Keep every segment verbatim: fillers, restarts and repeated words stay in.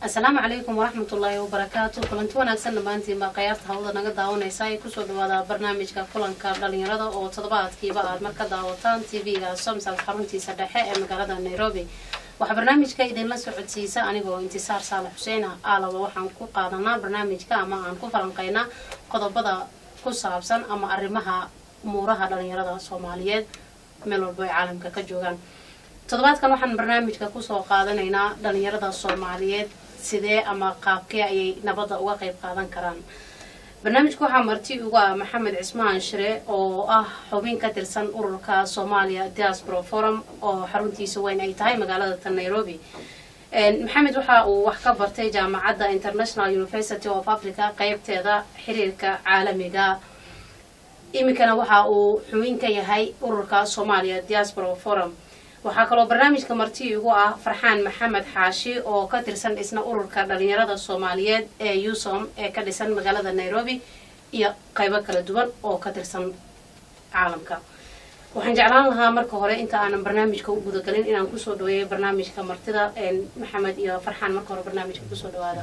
السلام عليكم ورحمة الله وبركاته. كلنتي wanaagsan dhamaantiin baa qayaarta hawada naga daawanaysa ay ku soo dhawaada barnaamijka kulanka dhalinyarada oo toddobaadkiiba aad marka daawataan T V-ga Somsal xaruntiisa dhexe ee magaalada Nairobi. waxa barnaamijka idin la socodsiisa anigoo Intisaar Saalax Xuseen ah aalaba waxaan ku qaadanaa barnaamijka ama aan ku falanqeynaa qodobada ku saabsan ama arrimaha umuuraha dhalinyarada Soomaaliyeed meel walba ay caalamka ka joogaan. toddobaadkan waxaan barnaamijka ku soo qaadanaynaa dhalinyarada Soomaaliyeed sidee ama qaabkee ay nabadda uga qayb qaadan karaan. barnaamijku waxaa marti ugu ah Maxamed Cismaan Shire oo ah xubin ka tirsan ururka Soomaaliya Diaspora Forum oo xaruntiisa weyn ay tahay magaalada Nairobi. Maxamed waxa uu wax ka bartay jaamacadda International University of Africa qaybteeda xiriirka caalamiga. iminkana waxa uu xubin ka yahay ururka Soomaaliya Diaspora Forum. waxaa kaloo barnaamijka marti ugu ah Farxaan Maxamed Xaashi oo ka tirsan isna ururka dhalinyarada Soomaaliyeed ee U S O M ee ka dhisan magaalada Nairobi iyo qaybo kala duwan oo ka tirsan caalamka. waxaan jeclaan lahaa marka hore inta aan barnaamijka u guda galin inaan ku soo dhaweeyo barnaamijka martida ee Maxamed iyo Farxaan marka hore barnaamijka ku soo dhawaada.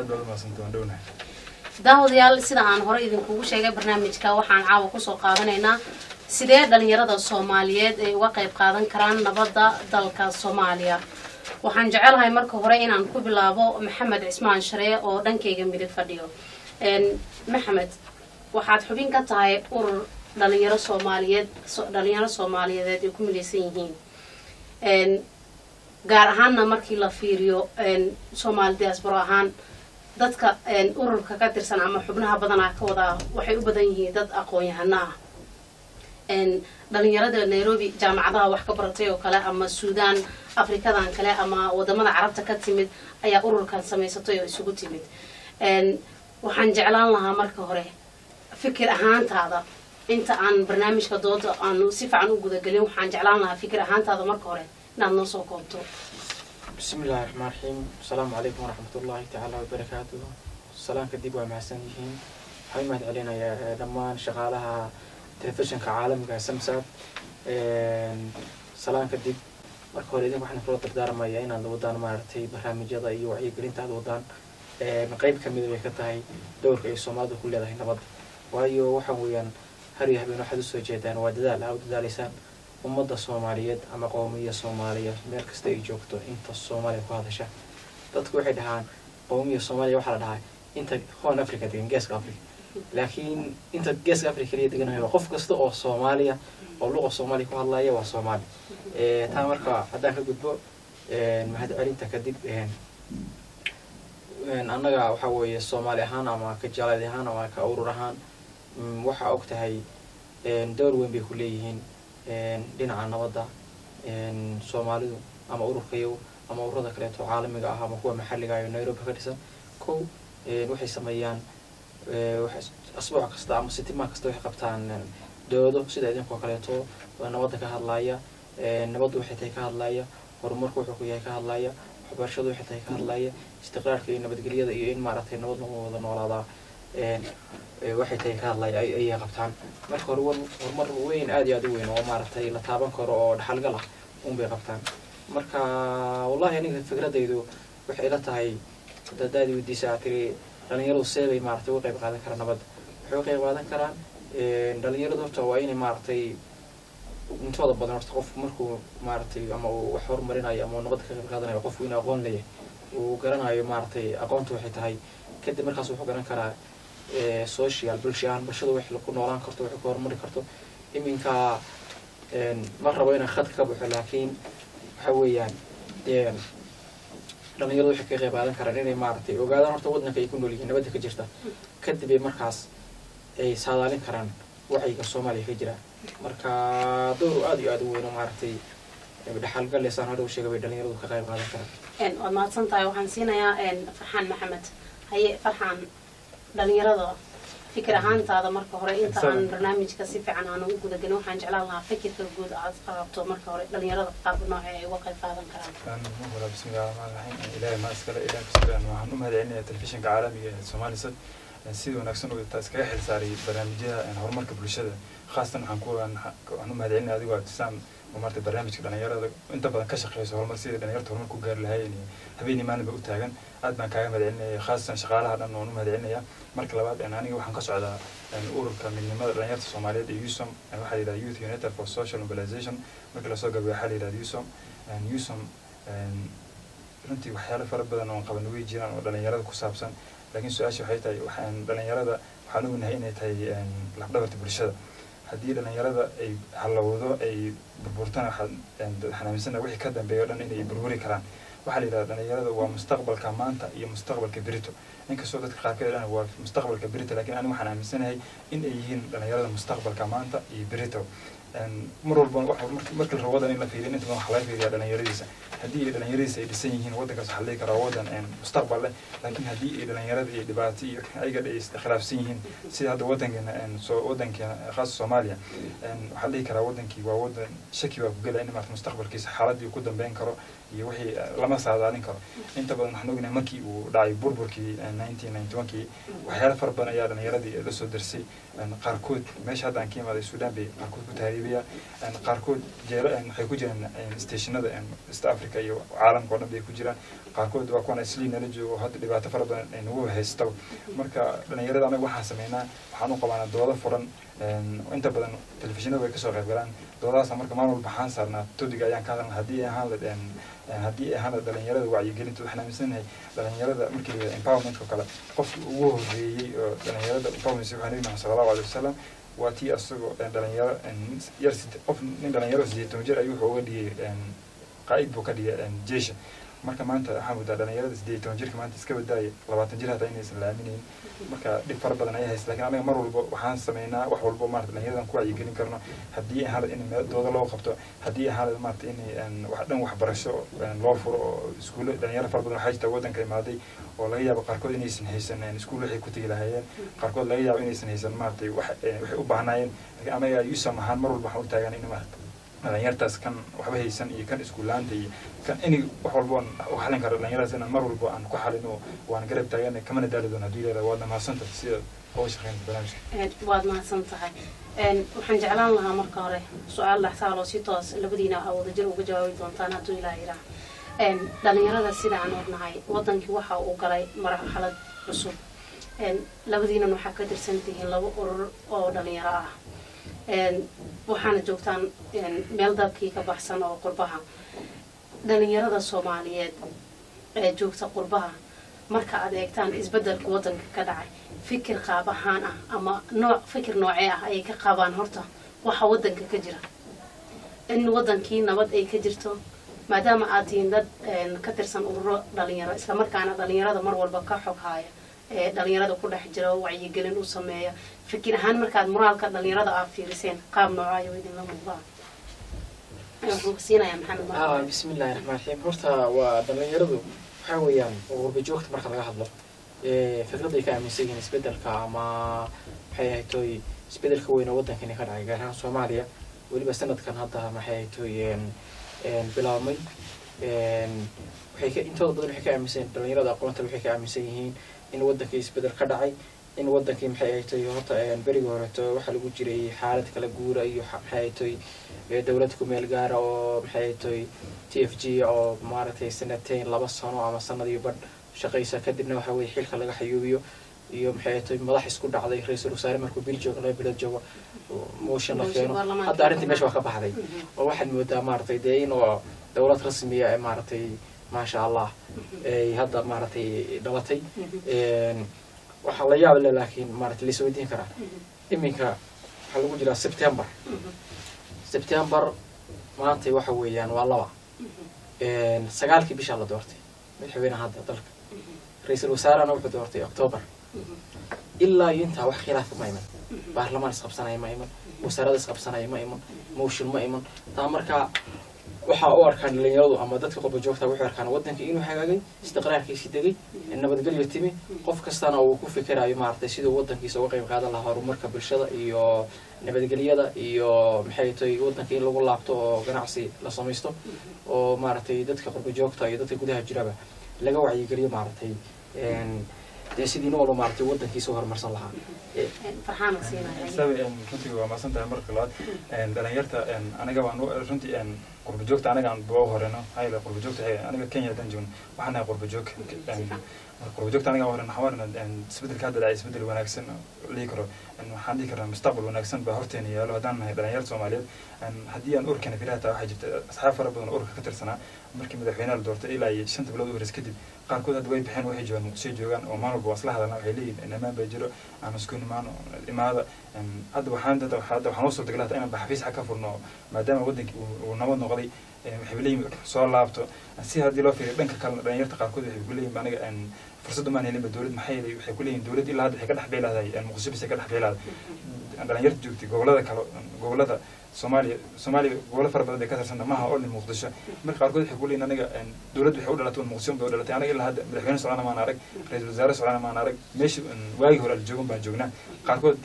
daawadayaal sida aan hore idinkugu sheegay barnaamijka waxaan caawa ku soo qaadanaynaa sidee dhalinyarada Soomaaliyeed ay uga qayb qaadan karaan nabadda dalka Soomaaliya. waxaan jecelahay marka hore inaan ku bilaabo Maxamed Cismaan Shire oo dhankayga midig fadhiyo. een Maxamed waxaad xubin ka tahay urur dhalinyaro Soomaaliyeed dhalinyaro Soomaaliyeed ay ku midaysan yihiin. een gaar ahaan markii la fiiriyo een Soomaali diaspora ahaan dadka een ururka ka tirsan ama xubnaha badan ka wada waxay u badan yihiin dad aqoon-yahano ah. een dhalinyarada Nairobi jaamacadaha wax ka baratay oo kale ama Suudaan Afrikadan kale ama wadamada Carabta ka timid ayaa ururkan sameysatay oo isugu timid. een waxaan jeclaan lahaa marka hore fikir ahaantaada inta aan barnaamijka dooda aan si fiican u guda galin waxaan jeclaan lahaa fikir ahaantaada marka hore inaad noo soo koobto. بسم الله الرحمن الرحيم. السلام عليكم ورحمة الله تعالى وبركاته. السلام كديب ومحسنين. حيمات علينا يا دمان شغالها تلفزيون كعالم كسمسات. سلام كديب. مركور إذا ما إحنا كل تقدر ما يعين عند ودان ما رتي برنامج جدا يوعي قرين تاد ودان مقيب كمية بكتاي دور في الصومال كل هذا هنا بد. وأيو وحويان هريه بين واحد السجدان ودلال أو دلالسان. ummadda Soomaaliyeed ama qowmiyadda Soomaaliya meel kasta ay joogto inta Soomaaliya ku hadasha dadku waxay dhahaan qowmiyadda Soomaaliya waxa la dhahay inta Horn Africa degan Geeska Afrika laakiin inta Geeska Afrika la degan yahay qof kasta oo Soomaaliya oo luqad Soomaali ku hadlaya waa Soomaali. ee taa marka haddaan ka gudbo ee mahad celinta kadib ee annaga waxa weeye Soomaali ahaan ama ka jaalad ahaan ama ka urur ahaan waxa og tahay ee door weyn bay ku leeyihiin dhinaca nabadda een Soomaalidu ama ururkayo ama ururada kale oo caalamiga ah ama kuwa maxalliga ah ee Nairobi ka dhisan kow ee waxay sameeyaan ee wax asbuuc kasta ama sitimaan kasta waxay qabtaan doodo sida idinka kale oo nabadda ka hadlaya ee nabaddu waxay tahay ka hadlaya horumarku wuxuu ku yahay ka hadlaya waxbarashadu waxay tahay ka hadlaya istiqraarka iyo nabadgelyada iyo in maaragtay nabad lagu wada noolaada ee waxay tahay ka hadlay ay ay qabtaan marka hore horumar weyn aad iyo aad u weyn oo maaragtay la taaban karo oo dhaxalgal ah uun bay qabtaan marka wallahi aniga fikradaydu waxay la tahay dadaadi wadiisa tiri dhalinyaradu seebay maaragtay uga qayb qaadan karaan nabad waxay uga qayb qaadan karaan ee dhalinyaradu horta waa inay maaragtay intooda badan horta qofku markuu maaragtay ama uu wax horumarinayo ama nabad ka qayb qaadanayo qofku inuu aqoon leeyahay uu garanayo maaragtay aqoontu waxay tahay kadib markaas wuxuu garan karaa ee social bulshada bulshada wax la ku noolaan karto wax ku horumari karto iminka een ma rabo inaan khad ka baxo laakiin waxa weeyaan ee dhalinyaradu waxay ka qayb qaadan karaan inay maaragtay ogaadaan horta waddanka ay ku nool yihiin nabadda ka jirta kadib ay markaas ay saadaalin karaan waxiga Soomaaliya ka jira marka door aad iyo aad u weyn oo maaragtay dhaxal gal leesan hore u sheegay bay dhalinyaradu ka qayb qaadan karaan een waad mahadsantahay waxaan siinayaa een Farxaan Maxamed haye Farxaan dhalinyarada fikir ahaantaada marka hore inta aan barnaamijka si fiican aan u guda galin waxaan jeclaan lahaa fikirka guud aad qaabto marka hore dhalinyarada qaab nooc ay uga qayb qaadan karaan. بسم الله الرحمن الرحيم. إلهي ما أسكر إلهي كسبان وحنو مهدعين تلفزيون كعالمي Somalisad sidoo wanaagsan oo iskaga xilsaaray barnaamijyada horumarka bulshada khaasatan waxaan ku aan u mahadcelinay adigoo Abdisaam oo martay barnaamijka dhalinyarada inta badan ka shaqeeyso horumar sida dhalinyarada horumar ku gaar lahaayeen habeenii maalin ba u taagan aad baan kaaga mahadcelinay khaasatan shaqaalaha dhan oo u mahadcelinaya marka labaad aniga waxaan ka socdaa ururka midnimada dhalinyarada Soomaaliyeed ee U S O M waxa la yiraahdaa Youth United for Social Mobilization marka la soo gaabay waxa la yiraahdaa U S O M U S O M runtii waxyaalo fara badan oo qaban way jiraan oo dhalinyarada ku saabsan laakiin su'aasha waxay tahay waxaan dhalinyarada waxaan u nahay inay tahay laf dhabarta bulshada haddii dhalinyarada ay halawdo ay burburtaan waxaan xanaaminsana wixii ka dambeeyo dhan inay burburi karaan waxa la yiraahdaa dhalinyarada waa mustaqbalka maanta iyo mustaqbalka berito inkastoo dadka qaarkood dhan waa mustaqbalka berito laakiin anigu waxaan aaminsanahay in ay yihiin dhalinyarada mustaqbalka maanta iyo berito mar walba marka la rabo wadan in la fiiriyo inta wax laga fiiriyo dhalinyaradiisa haddii dhalinyaradiisa ay dhisan yihiin wadankaas waxa la karaa wadan mustaqbal leh laakiin haddii ay dhalinyarada ay dhibaato iyo ayaga ay iskhilaafsan yihiin sida hadda wadankeena soo wadankeena khaas Soomaaliya waxa la karaa wadankii waa wadan shaki waa ku galay in marka mustaqbalkiisa xaaladii ku dambeyn karo iyo wixii lama saadaalin karo inta badan waxaan ognahay markii uu dhacay burburkii nineteen ninety-one kii waxyaalo far badan ayaa dhalinyaradii la soo darsay qaarkood meesha hadda aan ka imaaday Suudaan bay qaarkood ku taariibaya qaarkood jeelo waxay ku jiraan stationada East Africa iyo caalamka oo dhan bay ku jiraan qaarkood waa kuwan isliin la joogo hadda dhibaato fara badan ay nagu haysto marka dhalinyarada anaga waxaan sameynaa waxaan u qabanaa doodo furan inta badan telefishinada way ka soo qayb galaan doodaas marka maamul baxaan saarnaa todiga ayaan ka hadalnaa haddii ay ahaan la haddii ay ahaan dhalinyarada wacyigelinta waxaan aaminsanahay dhalinyarada markii empowerment kale qofkii ugu horeeyay oo dhalinyarada empowerment waxaan leeyahay sallallahu alayhi wasallam waa tii asagoo dhalinyaro yar qof nin dhalinyaro sideetan jir ayuu wuxuu uga dhigay qaa'id buu ka dhigay jeesha marka maanta waxaan wadaa dhalinyarada sideetan jirka maanta iska wadaaya labaatan jir hataa inaysan la aaminayn marka dhib fara badan ayaa haysta laakiin anaga mar walba waxaan sameynaa wax walba maarata dhalinyaradan ku wacyigelin karno haddii ahaan in dooda loo qabto haddii ahaan maarata in wax dhan waxbarasho loo furo oo iskuulo dhalinyaro fara badan waxaa jirta wadanka imaaday oo laga yaabo qaarkood inaysan haysan iskuul waxay ku tegi lahaayeen qaarkood laga yaabo inaysan haysan maarata waxay u baahnaayeen laakiin anaga U S O M ahaan mar walba waxaan u taagan in maarata dhalinyartaas kan waxba haysan iyo kan iskuulaanta iyo kan inay wax walba u xalin karo dhalinyaradaas inaan mar walba aan ku xalino waan garab taagan kamana daali doona haddii leedahay waad mahadsantahay sida oo shaqeyn barnaamijka waad mahadsan tahay waxaan jeclaan lahaa marka hore su-aal dhaxsaal oo si toos labadiina aa wadajir uga jawaabi doontaan hadduu ilaaha yidhaah dhalinyarada sida aan ognahay wadankii waxa uu galay marxalad cusub labadiinan waxaa ka tirsan tihiin laba urur oo dhalinyaro ah waxaana joogtaan meel dalkii ka baxsan oo qurbaha dhalinyarada Soomaaliyeed ee joogta qurbaha marka aad eegtaan isbedelka wadanka ka dhacay fikir qaab ahaan ah ama nooc fikir noocee ah ay ka qabaan horta waxa wadanka ka jira in wadankii nabad ay ka jirto maadaama aad tihiin dad ka tirsan ururo dhalinyaro isla markaana dhalinyarada mar walba ka xog haya ee dhalinyarada ku dhex jira wacyigelin u sameeya fikir ahaan markaad moraalka dhalinyarada aad fiiriseen qaab nooca ay idin la muuqdaan waxaan siinayaa maxamed ah bismillaahir rahmaanir rahiim horta waa dhalinyaradu waxa weeyaan urba joogta marka laga hadlo ee fikraday ka aaminsan yihiin isbedelka ama waxay ahayd toy isbedelka weyn oo wadankan ka dhacay gaar ahaan Soomaaliya waliba sanadkan hadda maxay ahayd toy een bilaabmay een waxay ka intooda badan waxay ka aaminsan dhalinyarada aqoonta waxay ka aaminsan yihiin in wadanka isbedel ka dhacay in wadankii maxay ahayd toy horta een bariga hore to waxa lagu jiray xaalad kala guura iyo maxay ahayd toy dawladda ku meel gaar oo maxay ahayd toy T F G oo maaragtay sanateen laba sano ama sanadii bad shaqaysa kadibna waxa way xilka laga xayuubiyo iyo maxay ahayd toy madax isku dhacday ra'iisul wasaare markuu bil joogo laba bilood joogo motion la keeno hadda arrintii meesha waa ka baxday oo waxaan moodaa maaragtay dee in oo dawlad rasmi ah maaragtay ma sha Allah ay hadda maaragtay dhalatay een waxa la yaab leh laakiin maaragtay la soo diin karaa iminka waxa lagu jiraa September September maanta waxa weeyaan waa laba een sagaalkii bisha la doortay madaxweynaha hadda dalka ra'iisul wasaarena wuxuu doortay October ilaa inta wax khilaaf ma iman baarlamaan isqabsanay ma iman wasaaradda isqabsanay ma iman motion ma iman taa marka waxa uu arkaan dhalinyaradu ama dadka qodba joogta wuxuu arkaan wadanka inuu hagaagay istiqraarkiisa degay nabadgelyo timi qof kastana uu ku fikirayo maartay sidoo wadankiisa uga qayb qaadan lahaa horumarka bulshada iyo nabadgelyada iyo maxay tahay wadanka in lagu laabto oo ganacsi la sameesto oo maartay dadka qodba joogta iyo dadka gudaha jiraba laga wacyigeliyo maartay een dee sidii noolo maartay waddankiisa horumarsan lahaa farxaan siinaya sabi in runtii waa maasan tahay marka labaad een dhalinyarta een aniga waan runtii een qurbo joogta aniga aan boo horeno hayla qurbo joogta aniga Kenya dan joogno waxaan ahay qurbo joog qurbo joogta aniga horena xawarna een isbedelka hadda dhacay isbedel wanaagsan lii karo in waxaan dhigi karaa mustaqbal wanaagsan baa horteena yaalo hadaan nahay dhalinyarta Soomaaliyeed een haddii aan urkana firahata waxa jirta asxaab fara badan urka ka tirsanaa markii madaxweynaha la doortay ilaa iyo shanta bilood u horeys kadib qaarkood hadda way bixeen waxay joogaan muqdisho joogaan oo maalba wasla hadalna waxay leeyihiin inamaan bay jiro aan isku nimaan imaada hadda waxaan hadda hadda waxaan soo dagaalada inaan xafiis xaq ka furno maadaama waddanka uu nabad noqday waxay leeyihiin soo laabto si hadii loo fiiriyo dhanka kale dhalinyarta qaarkood waxay ku leeyihiin aniga aan fursad ma helin dawlad maxay waxay ku leeyihiin dawlad ilaa hadda waxay ka dhaxbay lahayd muqdisho bisay ka dhaxbay lahayd dhalinyarta joogtay gobolada kale gobolada Soomaaliya Soomaaliya gobolada fara badan ka tirsan maaha oo muqdisho marka qaarkood waxay ku leeyihiin aniga dawlad waxay u dhalatay muqdisho bay u dhalatay aniga ilaa hadda madaxweyne Soomaaliya ma arag ra'iisul wasaare Soomaaliya ma arag meesha waagi hore joogan baan joognaa qaarkood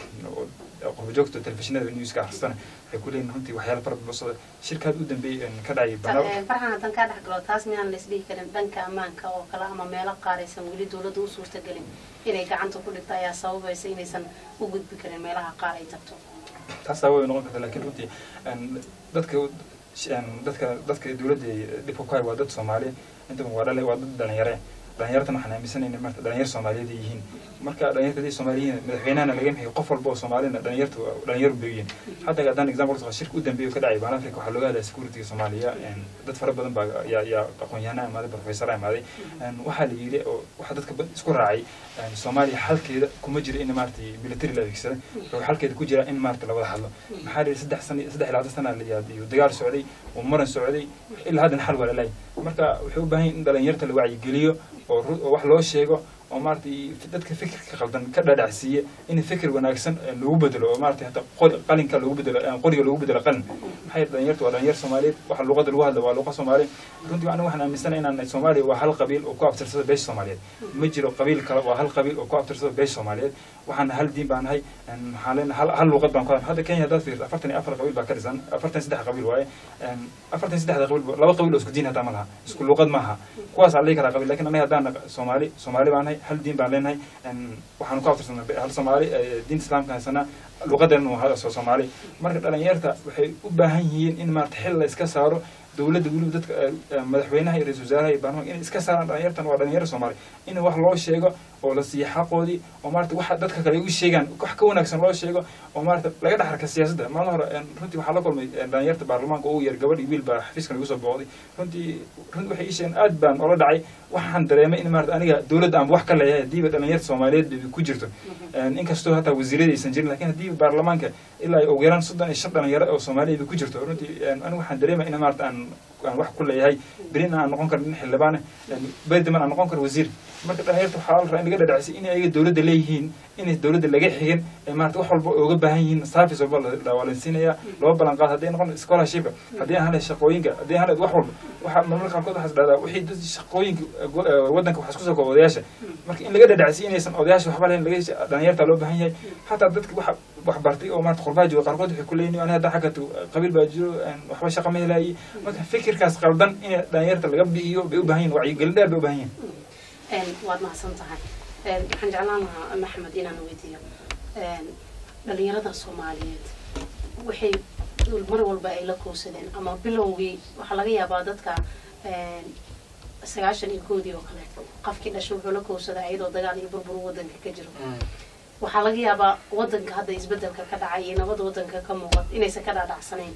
qurbo joogta telefishinada news ka akhrisana waxay ku leeyihiin runtii waxyaalo fara badan shirkad u dambeeyay ka dhacay banaaw farxan hadan ka dhaxgalo taas miyaan la isdhihi karin dhanka ammaanka oo kala ama meelo qaaraysan weli dawladdu u suurtagelin inay gacanta ku dhigto ayaa sababaysa inaysan u gudbi karin meelaha qaar ay tagto taas way noqon kartaa laakiin runtii dadka dadka dadka dawladda dib ku hay waa dad Soomaali inta waa dhalay waa dad dhalinyaro dhalinyarta waxaan aaminsanaynaa marka dhalinyar Soomaaliyeed yihiin marka dhalinyarta Soomaaliyeed madaxweynaha laga yahay qof walba oo Soomaalina dhalinyarta dhalinyar beeyeen hadda gadan example soo shirku u dambeeyo ka dhacay baan Afrika waxa looga hadlay security Soomaaliya dad fara badan baa ya ya aqoon-yahanada ama professor amaaday waxa la yiri waxa dadka isku raacay Soomaaliya halkeeda kuma jiro in maartay military la adeegsado oo halkeeda ku jira in maartay la wada hadlo maxaa dhigay saddex sano saddex ilaa afar sano la yaadiyo dagaal socday oo maran socday ilaa hadda xal wala lay marka wuxuu u baahan in dhalinyarta la wacyi geliyo oo wax loo sheego oo maartay dadka fikirka qaldan ka dhadhacsiye in fikir wanaagsan lagu bedelo oo maartay hata qalinka lagu bedelo qoriga lagu bedelo qalin maxay dhalinyarta waa dhalinyar Soomaaliyeed waxa luqada lagu hadlo waa luqada Soomaali runtii waxaan waxaan aaminsanahay inaan Soomaaliya waa hal qabiil oo ku abtirsada beesha Soomaaliyeed ma jiro qabiil kale waa hal qabiil oo ku abtirsada beesha Soomaaliyeed waxaan hal diin baan hay maxaa leen hal hal luqad baan ku hadda Kenya dad fiir afartan iyo afar qabiil baa ka dhisan afartan iyo saddex qabiil waaye afartan iyo saddex qabiil laba qabiil oo isku diin hata ma laha isku luqad maaha kuwaas aan leeyahay qabiil laakiin anaga hadaan Soomaali Soomaali baan hay hal diin baan leenahay waxaan ku abtirsanaa hal Soomaali diin Islaamka haysana luqadan waa Soomaali marka dhalinyarta waxay u baahan yihiin in maarta xil la iska saaro dawladda waliba dadka madaxweynaha iyo ra'iisul wasaaraha baan in iska saaraan dhalinyartan waa dhalinyar Soomaali in wax loo sheego oo la siiyo xaqoodii oo maarta waxa dadka kale u sheegaan wax ka wanaagsan loo sheego oo maarta laga dhaxarka siyaasadda maalin hore runtii waxa la kulmay dhalinyarta baarlamaanka oo yar gabadh wiil baa xafiiska lagu soo booqday runtii runtii waxay isheen aad baan ola dhacay waxaan dareemay in maarta aniga dawladda aan wax ka leeyahay diiba dhalinyarta Soomaaliyeed ku jirto in kastoo hata wasiirada aysan jirin laakiin hadii baarlamaanka ilaa ugu yaraan soddon iyo shan dhalinyaro oo Soomaaliyeed ku jirto runtii aniga waxaan dareemay in maarta aan aan wax ku leeyahay birin aan noqon karin xildhibaan beedman aan noqon karo wasiir marka dhalinyarta waxa la rabaa in laga dhadhacsi in ay dawladda leeyihiin in dawladda laga xigin ee maarta wax walba uga baahan yihiin service walba la walansiinaya loo balan qaad hadii noqon scholarship hadii aan helay shaqooyinka hadii aan helay wax walba waxa marmarka qaarkood waxa dhacdaa wixii dad shaqooyinka wadanka waxa isku soo koobo odayaasha marka in laga dhadhacsi inaysan odayaasha waxba lahayn laga dhalinyarta loo baahan yahay hatta dadka waxa wax bartay oo maarta qurbaaji qaarkood waxay ku leeyihiin ana hadda xaqatu qabiil baa jiro waxba shaqo ma helay marka fikirkaas qaldan in dhalinyarta laga bixiyo bay u baahan yihiin wacyi gelin dheer bay u baahan yihiin een waad mahadsan tahay een waxaan jeclaan lahaa Maxamed inaan weydiiyo een dhalinyarada Soomaaliyeed waxay mar walba ay la koosadeen ama bilowgii waxa laga yaabaa dadka een sagaashan iyo kow oo kale qofkii dhashay wuxuu la koosaday iyadoo dagaal iyo burbur wadanka ka jiro waxa laga yaabaa wadanka hadda isbedelka ka dhacay iyo nabad wadanka ka muuqat inaysan ka dhaadhacsanayn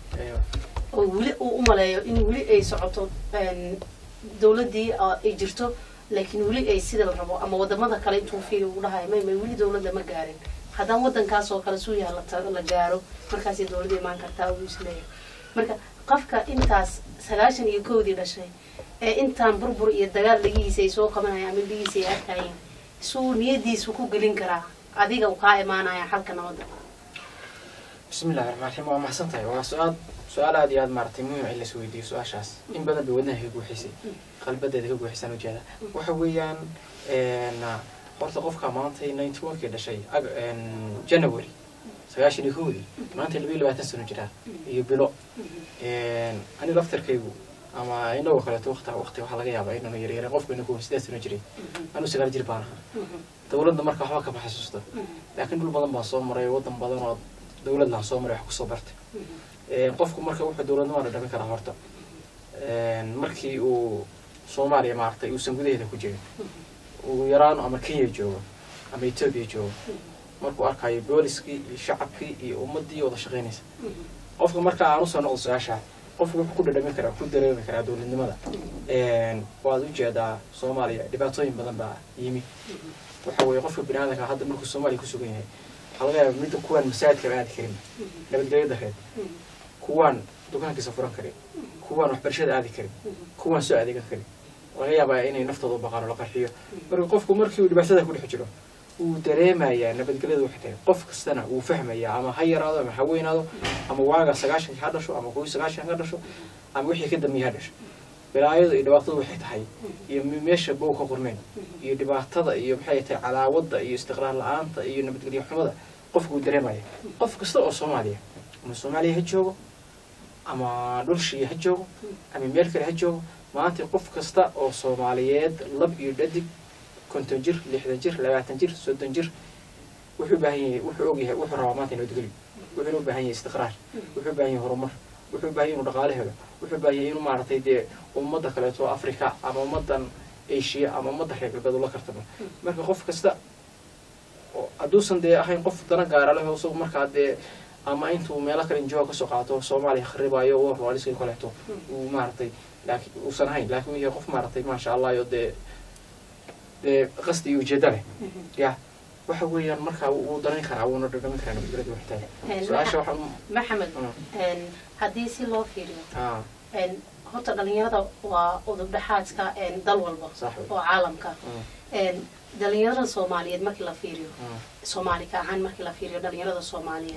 oo wali uu u maleeyo in wali ay socoto een dawladii ay jirto laakiin wali ay sida la rabo ama wadamada kale intuu fiiro u dhahay may may wali dawladda ma gaarin haddaan wadankaas oo kale soo yaala la gaaro markaas ay dawladda imaan kartaa oo isleeyahay marka qofka intaas sagaashan iyo kow dhashay ee intaan burbur iyo dagaal lagiisa ay soo qabanayaan ama lagiisa ay arkayeen soo niyadiisu ku gelin karaa adiga uu ka imaanaya halka nabadda bismillaahir rahmaanir rahiim waa mahadsantahay waa su'aal su'aal aad iyo aad maartay muhiim in la soo weydiiyo su'aashaas in badan bay wadnaha ugu xisay qalbadeeda ugu xisan u jeeda waxa weeyaan een horta qofka maanta ninety one kii dhashay January sagaashan iyo kow maanta laba iyo labaatan sano jira iyo bilo een ani laftarkaygu ama inagoo kaleeto waqti waqti waxaa laga yaabaa inanu yaryara qofka inagu sideed sano jiray anuu sagaal jir baan ahaa dowladda marka waxba kama xasuusto laakiin dhul badan baan soo maray waddan badan oo dowlad laan soo maray wax kusoo bartay qofku marka wuxuu dowladnimada dhamin karaa horta markii uu Soomaaliya maartay uusan gudaheeda ku jirin uu yaraan ama Kenya joogo ama Ethiopia joogo markuu arkayo booliskii iyo shacabkii iyo ummadii wada shaqeynaysa qofka marka aanu soo noqdo su'aasha qofku wuxuu ku dhadhamin karaa ku dareemi karaa dowladnimada een waad u jeedaa Soomaaliya dhibaatooyin badan baa yimi waxa weeye qofka bini'aadamka hadda markuu Soomaaliya ku sugan yahay waxa laga yaabaa mid kuwan masaajidka aad karin nabadgelyada reed kuwan dukaankiisa furan karin kuwan waxbarashada aad karin kuwan soo adeegan karin laga yaabaa inay naftooda baqaan la qarxiyo marka qofku markii uu dhibaatada ku dhex jiro uu dareemayaa nabadgelyada waxa tahay qof kastana uu fahmayaa ama ha yaraado ama ha weynaado ama waaga sagaashan ha dhasho ama kuwa sagaashan ha dhasho ama wixii ka dambeeyay ha dhasho bilaayada iyo dhibaatada waxay tahay iyo meesha bow ka qorneen iyo dhibaatada iyo maxay tahay cadaawada iyo istiqraar la'aanta iyo nabadgelyo xumada qofku dareemaya qof kasta oo Soomaaliya ama Soomaaliya ha joogo ama dhulshii ha joogo ama meel kale ha joogo maanta qof kasta oo Soomaaliyeed lab iyo dhadig konton jir lixdan jir labaatan jir soddon jir wuxuu baahan yahay wuxuu og yahay wuxuu rabaa maanta inuu degli wuxuu u baahan yahay istiqraar wuxuu u baahan yahay horumar wuxuu u baahan yahay inuu dhaqaale helo wuxuu u baahan yahay inuu maartay dee ummadda kale oo Afrika ama ummadan Asia ama ummadda reer galbeed la kartamo marka qof kasta oo aduusan dee ahayn qof dana gaar ah oo soo marka dee ama intuu meel kale jooga ka soo qaato Soomaaliya kharibayo oo rooliska kaleeto uu maartay laakiin uu san hayn laakiin iyo qof maartay ma sha Allah iyo dee قصدي يوجدله يا waxa weeyaan marka uu daran karaa uu dhadhamin karaa nabadgelyada waxay tahay su'aasha waxa maxamed een hadii si loo fiiriyo een horta dhalinyarada waa udub dhaxaadka een dal walba oo caalamka een dhalinyarada Soomaaliyeed markii la fiiriyo Soomaaliga ahaan markii la fiiriyo dhalinyarada Soomaaliyeed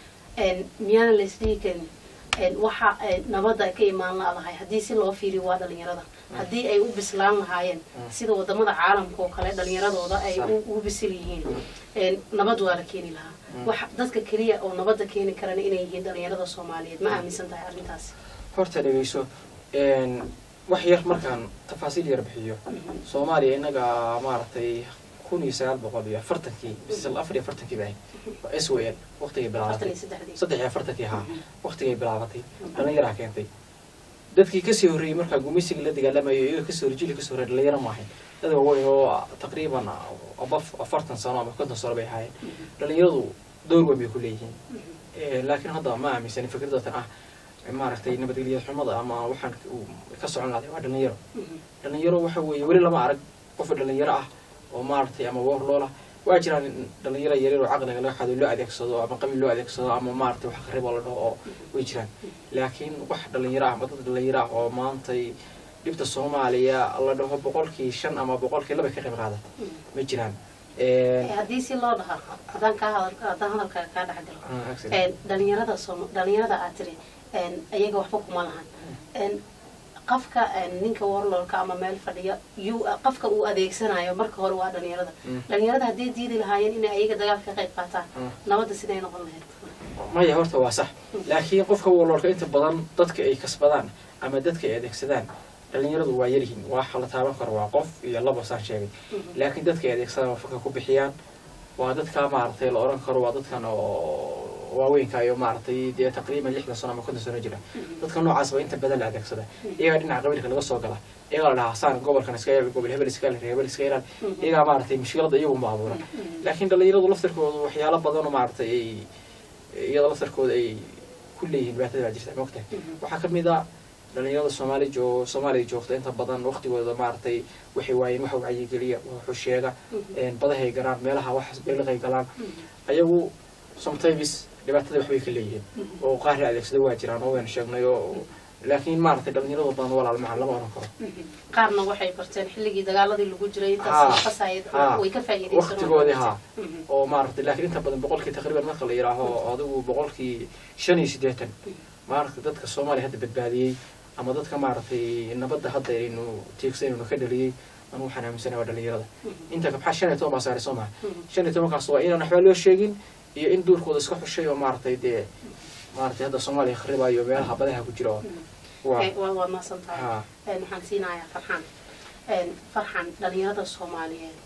een miyaan la isdhiigan een waxa nabadda ka imaan lahayd hadii si loo fiiriyo waa dhalinyarada hadii ay u bislaan lahaayeen sida wadamada caalamka oo kale dhalinyaradooda ay u bisil yihiin een nabad waa la keeni lahaa waxa dadka kaliya oo nabadda keeni karana inay yihiin dhalinyarada Soomaaliyeed ma aaminsan tahay arrintaas horta dhageyso een wax yar markaan tafaasiil yar bixiyo Soomaaliya inaga maartay kun iyo sagaal boqol iyo afartan-kii bisal afar iyo afartan-kii baa S W L waqtigii bilaabatay saddex iyo afartan-kii ha waqtigii bilaabatay dhalinyaro keentay dadkii ka soo horeeyay marka gumeysiga la dagaalamayo iyo ka soo horjeeli ka soo horeeyay dhalinyaro ma ahayn dad waaweyn oo taqriiban abaf afartan sano ama konton sano bay ahaayeen dhalinyaradu door weyn bay ku leeyihiin ee laakiin hadda ma aaminsan fikradooda ah maaragtay nabadgelyada xumada ama waxaan ka socon lahayd waa dhalinyaro dhalinyaro waxa weeye wali lama arag qof dhalinyaro ah oo maaragtay ama war loola waa jiraan dhalinyaro yaryar oo caqliga laga xado loo adeegsado ama qabiil loo adeegsado ama maaragtay wax qariib la dhaho oo way jiraan laakiin wax dhalinyaro ah dad dhalinyaro ah oo maantay dibta Soomaaliya la dhaho boqolkiiba shan ama boqolkiiba laba ka qayb qaada ma jiraan ee hadii si loo dhaho hadan ka hadan hadalka ka dhaxgalo ee dhalinyarada Soomaaliya dhalinyarada aad tiri ee ayaga waxba kuma lahan ee qafka ninka warlolka ama meel fadhiya yu qafka uu adeegsanayo marka hore waa dhalinyarada dhalinyarada hadii diidi lahaayeen in ayaga dagaalka qayb qaataan nabadda sidee noqon lahayd ma yahay horta waa sax laakiin qofka warlolka inta badan dadka ay kasbadaan ama dadka ay adeegsadaan dhalinyaradu waa yarihiin waa xal taaban karo waa qof iyo laba saan sheegay laakiin dadka ay adeegsadaan fakka ku bixiyaan waa dadka maartay la oran karo waa dadkan oo waaweynka iyo maartay dee taqriiban lixdan sano ama konton sano jira dadka noocaas ba inta badan la adeegsada iyaga dhinaca qabiilka laga soo gala iyaga la dhahasan gobolkan iska yaab gobol hebel iska hebel iska yaab iyaga maartay mushkilada iyagu ma abuuran laakiin dhalinyaradu laftirkoodu waxyaalo badan oo maartay iyada laftirkooda ay ku leeyihiin baatada jirta moogta waxa kamid ah dhalinyarada Soomaali joo Soomaali joogta inta badan waqtigooda maartay waxay waayeen wax wacyi galiya wuxuu sheega in badahay garaan meelaha wax beelqay galaan ayagu sometimes dhibaatada wax way ka leeyihiin oo qaar adeegsada waa jiraan oo weyn sheegnayo laakiin maartay dhalinyarada badan walaal macaan lama oran karo qaarna waxay barteen xilligii dagaaladii lagu jiray intaas fasaayid way ka faa'iideysan waqtigoodii ha oo maartay laakiin inta badan boqolkiiba taqriiban marka la yiraahdo adigu boqolkiiba shan iyo siddeetan maartay dadka Soomaaliya hadda badbaadiyay ama dadka maartay nabadda hadda inuu tiigsanayno ka dhaliyay anu waxaan aaminsanahay waa dhalinyarada inta ka baxshan iyo toban saaray Soomaaliya shan iyo toban kaas waa inaan waxba loo sheegin iyo in duurkooda iska xushay oo maartay dee maartay hadda Soomaaliya kharibayo meelaha badaha ku jiro waa maasan tahay waxaan siinayaa farxan farxan dhalinyarada Soomaaliyeed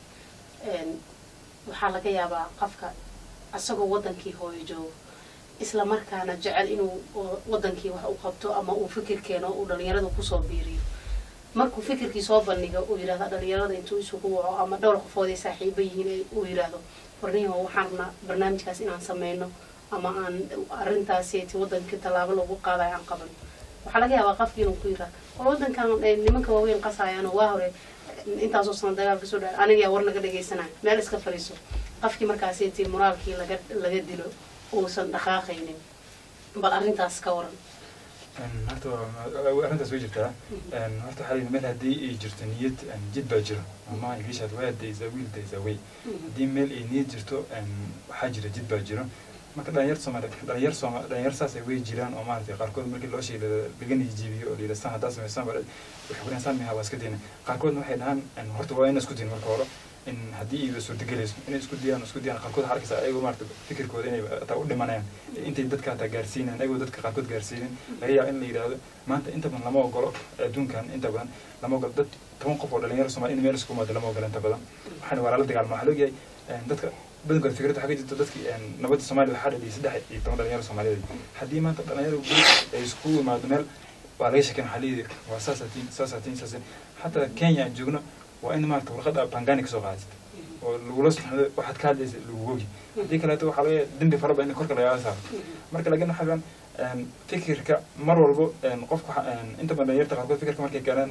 waxaa laga yaabaa qofka asagoo wadankii hooyo joogo isla markaana jecel inuu wadankii wax u qabto ama uu fikirkeeno uu dhalinyarada ku soo biiriyo markuu fikirkii soo bandhigo uu yiraahdo dhalinyarada intuu isugu waco ama dhowr qofood ay saaxiibo yihiin uu yiraahdo warniyo waxaan barnaamijkaas inaan sameeyno ama aan arintaasi tii wadanka talaabo lagu qaaday aan qaban waxa laga yaabaa qofkii inuu ku yiraahdo wadankan nimanka waaweyn qasayaan waa hore intaasoo san dagaal ka soo dhaar aniga war naga dhageysanay meel iska fariiso qofkii markaas tii moraalkii laga laga dilo oo san dhaqaaqaynin bal arintaas ka waran horta arintaas way jirtaa horta xalin meel hadii ay jirto niyad jid baa jiro ama English aad way days a will days away hadii meel ay niyad jirto waxa jira jid baa jiro marka dhalinyar Soomaaliyeed dhalinyar Soomaaliyeed dhalinyar saas ay way jiraan oo maartay qaarkood markii loo sheegay laga nijibiyo oo leeyahay hada sameeysan bal wax ku insan miyaa waska deena qaarkood waxay dhahan horta waa in isku diin marka hore in hadii ay soo degalayso in isku diyan isku diyan qaarkood harkaysa ayagu maartay fikirkooda inay taa u dhimanayaan intay dadka ta gaarsiinayaan ayagu dadka qaarkood gaarsiinin laga yaabo in la yiraahdo maanta inta badan lama ogolo adduunkan inta badan lama ogolo dad toban qof oo dhalinyar Soomaaliyeed in meel isku maad lama ogolo inta badan waxaan walaalo dagaal ma xalooyay dadka بدن فكرة حاجة جدا تدك يعني نبض الصومالي وحد اللي يسدح يتمرد على الصومالية دي حدي ما تبقى نيرو يسكو مع دمال وعليش كان حليل وأساساتين أساساتين أساسين حتى كينيا جونا وإن ما تبغى خد بانجانيك سوغاز والولوس واحد كاد الوجي ديك لا تو حلوة دم بفرب إن كرك لا يعرف مركل لقينا حاجة فكر كمرة والبو نقف أنت ما نيرت قرقة فكر كمرة كلام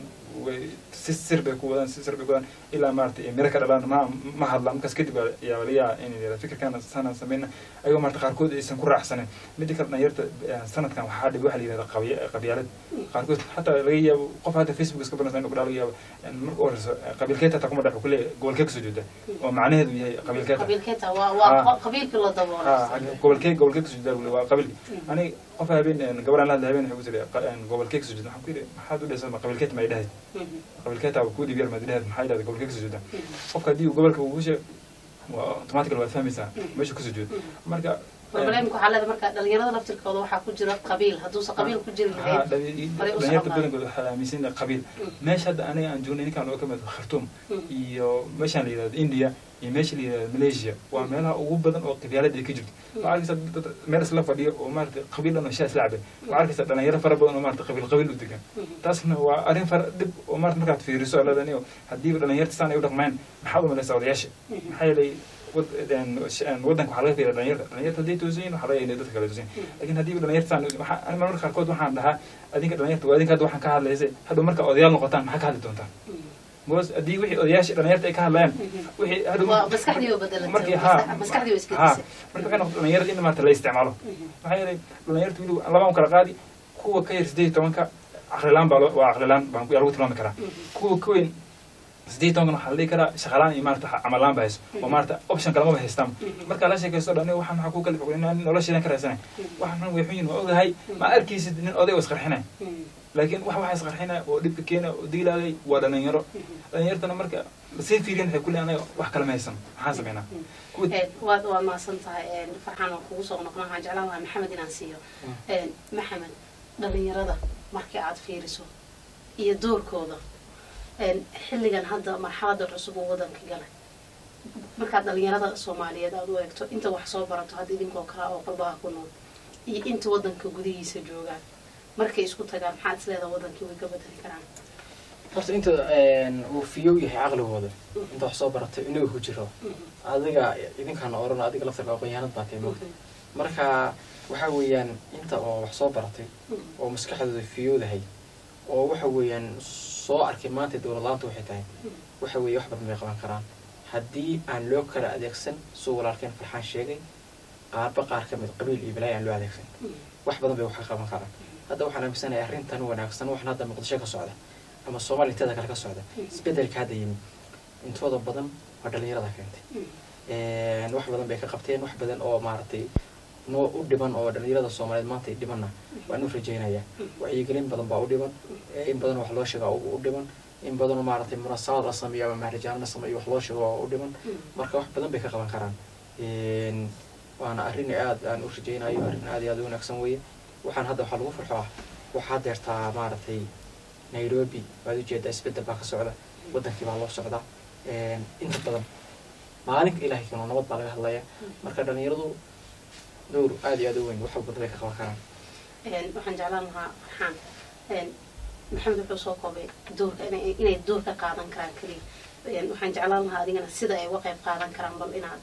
وسير بيكون سير بيكون إلى مرت أمريكا الآن ما ما هذا مكس كده يا وليا إني الفكر كان سنة سمينا أيوة مرت قرقة اسم كرة أحسن بدي كنا نيرت سنة كان واحد واحد اللي قوي قبيلة قرقة حتى لقيه قف هذا فيسبوك سكبر ناس إنه قراليه قبيل كيتا تقوم ده كله قول كيك سجودة ومعناه هذه قبيل كيتا قبيل كيتا وقبيل كل الضوء قول كيك قول كيك سجودة وقبيل أنا قفها بين قبل أن هذا بين حبوس قبل كيك سجودة حكي حد ولا سما قبل كيت ما يدهد قبل كيت أو كودي بير ما يدهد محايد هذا قبل كيك سجودة قفها دي وقبل كوبوشة وأوتوماتيك الوقت فهميسا مش كسجود مركا برنامج على ذا مركا دليرة نفط الكوضو حكوا جرا قبيل هدوس قبيل كجرا ها دليرة بدنا نقول ميسين قبيل ماشي هذا أنا أنجوني كانوا أكمل خرطوم يو ماشي على إنديا يمشي لماليزيا وعملها وبدن وقبيلة دي كجرت وعارف سد مارس لفة دي ومارت قبيلة نشاس لعبة وعارف سد أنا يرى فرق بين ومارت قبيل قبيل ودكان تاسنا وأرين فرق دب ومارت مركات في رسالة دنيو هدي أنا يرت سنة يودك معين نحاول من السعودية حيلي ود يعني ودنك حلقة في الدنيا الدنيا تدي توزين وحلقة اللي تدك توزين لكن هدي بدنا يرت سنة أنا ما مرة خاركود وحنا عندها أديك الدنيا وأديك هذا وحنا كهذا ليزي هذا مركا أديال نقطان ما حكى هذا تونتا بس أدي وحي أدياش الدنيا تأكل لين وحي هذا بس كحدي وبدل مركي ها بس كحدي وسكت ها مركي كانوا الدنيا إنه ما تلا استعماله وحي الدنيا تقولوا الله ما مكره قادي هو كير سدي تونك عقلان بالو وعقلان بانكو يلو تلام كرا كو كوين سدي تونك نحلي كرا شغلان إمارة عملان بهس ومارة أوبشن كلام بهستام مركي لا شيء كيسود أنا وحنا حكوا كل فقولنا ولا شيء نكره سنة وحنا ويحين وأوه هاي ما أركيس إن أوه وسخر حنا لكن واحد واحد صغر حنا ودب كينا وديلا لي ولا نيرو نيرتنا مركا بسيف فيرين هيكون أنا واحد كلام يسمع حاسب هنا واد وما صنتها فرحان وخوص ونقناها جعلها محمد ناسيو محمد دليرada markii aad fiiriso iyo doorkooda een xilligan hadda marxalada cusub oo wadanka galay marka dhalinyarada Soomaaliyeed aad u eegto inta wax soo barato hadda idinkoo kala oo qalbaha ku nool iyo inta wadanka gudihiisa joogaan markay isku tagaan maxaad isleedahay wadankii way ka bedeli karaan horta inta een uu fiyo yahay aqligooda inta wax soo baratay inuu ku jiro adiga idinkaan oran adiga laftarka aqoonyahanad baatay marka waxa weeyaan inta oo wax soo baratay oo maskaxdooda fiyoodahay oo waxa weeyaan soo arkay maanta dawladlaanta waxay tahay waxa weey wax badan bay qaban karaan haddii aan loo kala adeegsan soo walaalkeen farxaan sheegay qaarba qaar ka mid qabiil iyo bilaay aan loo adeegsan wax badan bay wax ka qaban karaan hadda waxaan aaminsanahay arrintan wanaagsan waxna hadda Muqdisho ka socda ama Soomaaliya tada kale ka socda isbedelka hadda yimid intooda badan waa dhalinyarada keentay een wax badan bay ka qabteen wax badan oo maartay noo u dhiban oo dhalinyarada Soomaaliyeed maanta dhibana waan u rajaynayaa wacyigelin badan baa u dhiban in badan wax loo sheego u dhiban in badan maartay munaasabad sameeyo ama maharajaan sameeyo wax loo sheego u dhiban marka wax badan bay ka qaban karaan een waana arrin aad aan u rajaynayo arrin aad iyo aad u wanaagsan weeye waxaan hadda waxa lagu farxaa waxaa deertaa maaragtay Nairobi waad ujeedaa isbedel baa ka socda wadankii baa loo socdaa inta badan maalinka ilaahay kana nabad baa laga hadlaya marka dhalinyaradu door aad iyo aad u weyn wax walba bay ka qaban karaan waxaan jeclaan lahaa Farxaan maxamed wuxuu soo koobay doorka inay inay door ka qaadan karaan kaliya waxaan jeclaan lahaa adigana sida ay uga qayb qaadan karaan bal inaad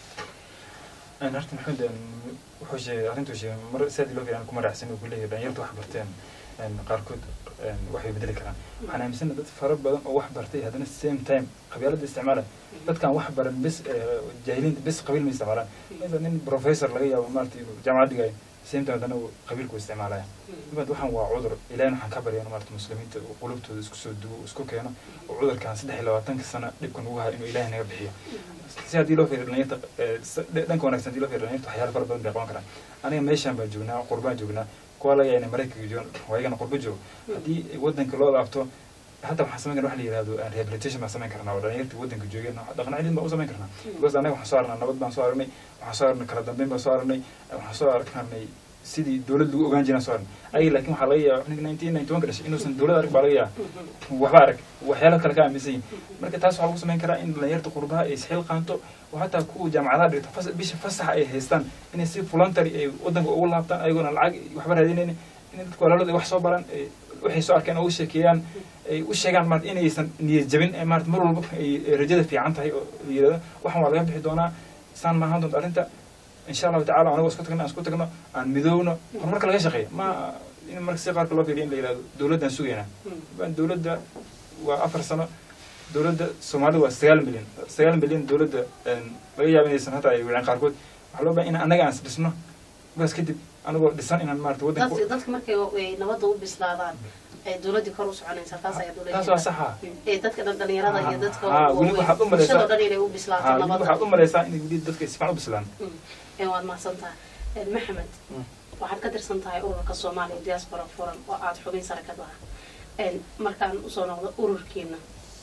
أنا أعرف محمد وحوش أنتوا شيء مر سادي لو في أنا كم رأسين وكل شيء يعني يرتوح برتين إن قاركود إن وحي بدل كلام أنا مثلا ده فرق بدل أو واحد برتين هذا السيم تايم قبيلة استعماله بس كان واحد برن بس جاهلين بس قبيل من استعماله مثلا بروفيسور لقيه أو مارتي جامعة جاي سيم تايم ده قبيل كو استعماله بعد واحد وعذر إلى أنا حكبر يعني مارتي مسلمين وقلوبته سكسودو سكوك هنا وعذر كان سدح لو تنك السنة يكون هو إنه إله هنا بحيه سيادي لو في النيت دان كون أكسنتي لو في النيت حيال فرد بين بيقون كلام أنا ماشي بجونا قربان جونا كوالا يعني مريك جون وهيجنا قرب جو هدي ودن كلو لعبته حتى محسن كنا واحد يرادو ريهابيليتيشن ما سمين كرنا ولا نيت ودن كجوجنا دقنا عيدين بقى سمين كرنا بس أنا وحصارنا نبض بنصارني وحصارنا كردم بين بصارني وحصار كنا سيدي دولة لو أوجانجنا صار أي لكن حاليا إحنا ناينتين ناينتون كرش إنه سن دولة أرك باليا وحبارك وحيالك كلام مسين مركز تاسو عبوس من كرا إن لا يرتقي قربها يسحل قانتو وحتى كو جامعات بيتفصل بيش فسح أي هستان إن يصير فلانتري قدام أول لابتان أيقون العاج وحبار هذين إن إن تقول له ده وحصو بران وحي سؤال كان أول شيء كيان وش كان مرت إن يسن يجبن مرت مرة البق رجال في عنتها يلا وحنا على جنب حدونا سان ما هندم أنت إن شاء الله تعالى أنا واسكت كنا اسكت كنا عن مذونا مرة كلا شقي ما إن مرة صغار كلا في دين ليلا دولة سوينا بين دولة وأفر سنة دولة سومالي وسيال مليون سيال مليون دولة ويا بني سنة تاي وين قاركود حلو بين أنا جالس بسنا بس كده أنا بقول لسان إن المرت ودك ضد ضد مركي نبضوا بسلادان دولة كروس عن إنسان يا دولة تاسو صحة إيه ضد كده دنيا رضا يا ضد كده آه ولي بحطهم ولا شو دنيا يو بسلادان نبض بحطهم ولا سان إن جديد ضد كيسمعوا بسلان إيه ما صنتها محمد waxaad ka tirsan tahay ururka Soomaaliya Diaspora Forum oo aad xubin sare ka tahay een markaan u soo noqdo ururkiina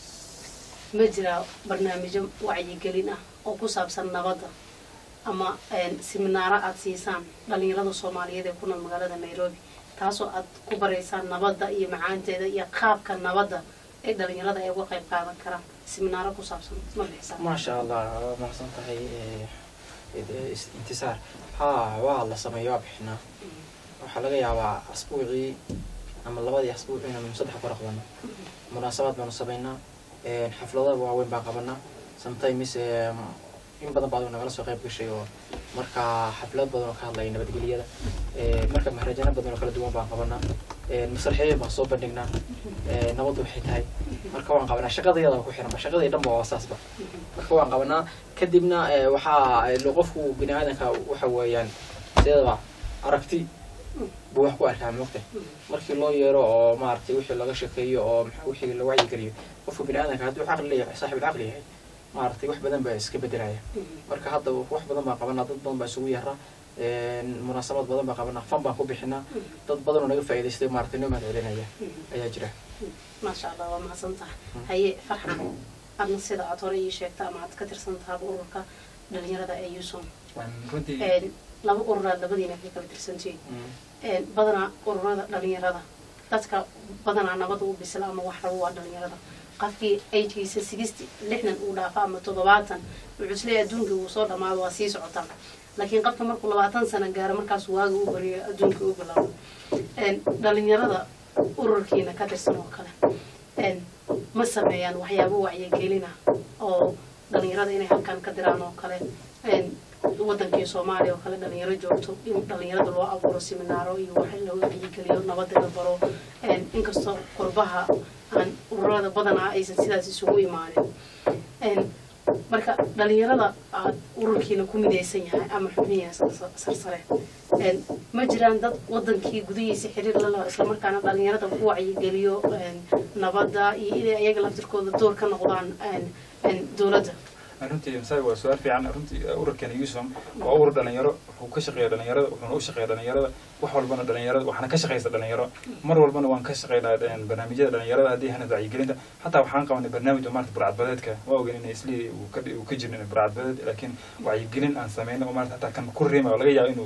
ma jira barnaamijyo wacyigelin ah oo ku saabsan nabadda ama een seminaaro aad siisaan dhalinyarada Soomaaliyeed ee ku nool magaalada Nairobi taasoo aad ku bareysaan nabadda iyo macaanteeda iyo qaabka nabadda ee dhalinyarada ay uga qayb qaadan karaan seminaaro ku saabsan ma bixisaan ما شاء الله ما صنتها انتصار ها والله سميوا بحنا وحلقة يا أسبوعي أما الله بدي أسبوعنا من صدق فرقنا مناسبات مناسبينا حفلات وعوين باقبنا sometimes إن بدنا بعضنا نقول سوق يبقى شيء مركا حفلات بدنا كهلا ينبت قليلا مركا مهرجان بدنا كلا دوم باقبنا المسرحية مصوب بدنا نوض بحيتهاي مركا وان قبنا شقة ضيادة وكحنا شقة ضيادة بواساس بقى مركا وان قبنا كدبنا وحا لغفو بناء وحوا يعني سيدا عرفتي بوح ku arkaa moqte markii loo yeero oo maartay wixii laga shaqeeyo oo wixii la wacyi galiyo qofku bini'aadanka haduu xaq leeyahay saaxiib aqli yahay maartay wax badan baa iska bedelaya marka hadda wax badan baa qabanaa dad badan baa isugu yaraa een munaasabad badan baa qabanaa fan baan ku bixinaa dad badan oo naga faa'iideystay maartay noo mahadcelinaya ayaa jira ma sha Allah waa mahadsantahay haye farxan adna sida aad hore ii sheegtay ama aad ka tirsan tahay ururka dhalinyarada ee Yuusum een laba urur labadiina ka kala tirsantiin een badana ururada dhalinyarada dadka badana nabada u bisla ama wax rawa dhalinyarada qafkii age-kiisa sixty lixdan uu dhaafa ama toddobaatan wuxuu isleeyahay adduunka uu soo dhamaado waa sii socotaa laakiin qofka markuu labaatan sano gaaro markaas waaga u bariyo adduunka u bilaabo een dhalinyarada ururkiina ka tirsan oo kale een ma sameeyaan waxyaabo wacyigelin ah oo dhalinyarada inay halkan ka diraan oo kale een wadankii Soomaaliya oo kale dhalinyaro joogto in dhalinyarada loo abuuro seminaaro iyo wax loo wacyi-geliyo nabadda la baro een inkastoo qurbaha aan ururada badanaa aysan sidaas isugu imaanin een marka dhalinyarada aad ururkiina ku midaysan yahay ama xubnihiisa sarsare een ma jiraan dad wadankii gudihiisa xiriir la leh isla markaana dhalinyarada ku wacyi-geliyo een nabadda iyo inay ayaga laftirkooda door ka noqdaan een een dawladda runtii masay waa su'aal fiican runtii ururkan Yuusum waa urur dhalinyaro wuxuu ka shaqeeyaa dhalinyarada wuxuu u shaqeeyaa dhalinyarada wax walbana dhalinyarada waxana ka shaqeeyay dhalinyaro mar walbana waan ka shaqeynaa barnaamijyada dhalinyarada hadii hana wacyigelinta hatta waxaan qabanay barnaamij maarta burcadbadeedka waa ogeyn in isli uu ka uu ka jirnay burcadbadeed laakiin wacyigelin aan sameeyno maarta hatta kan ku reema laga yaabo inuu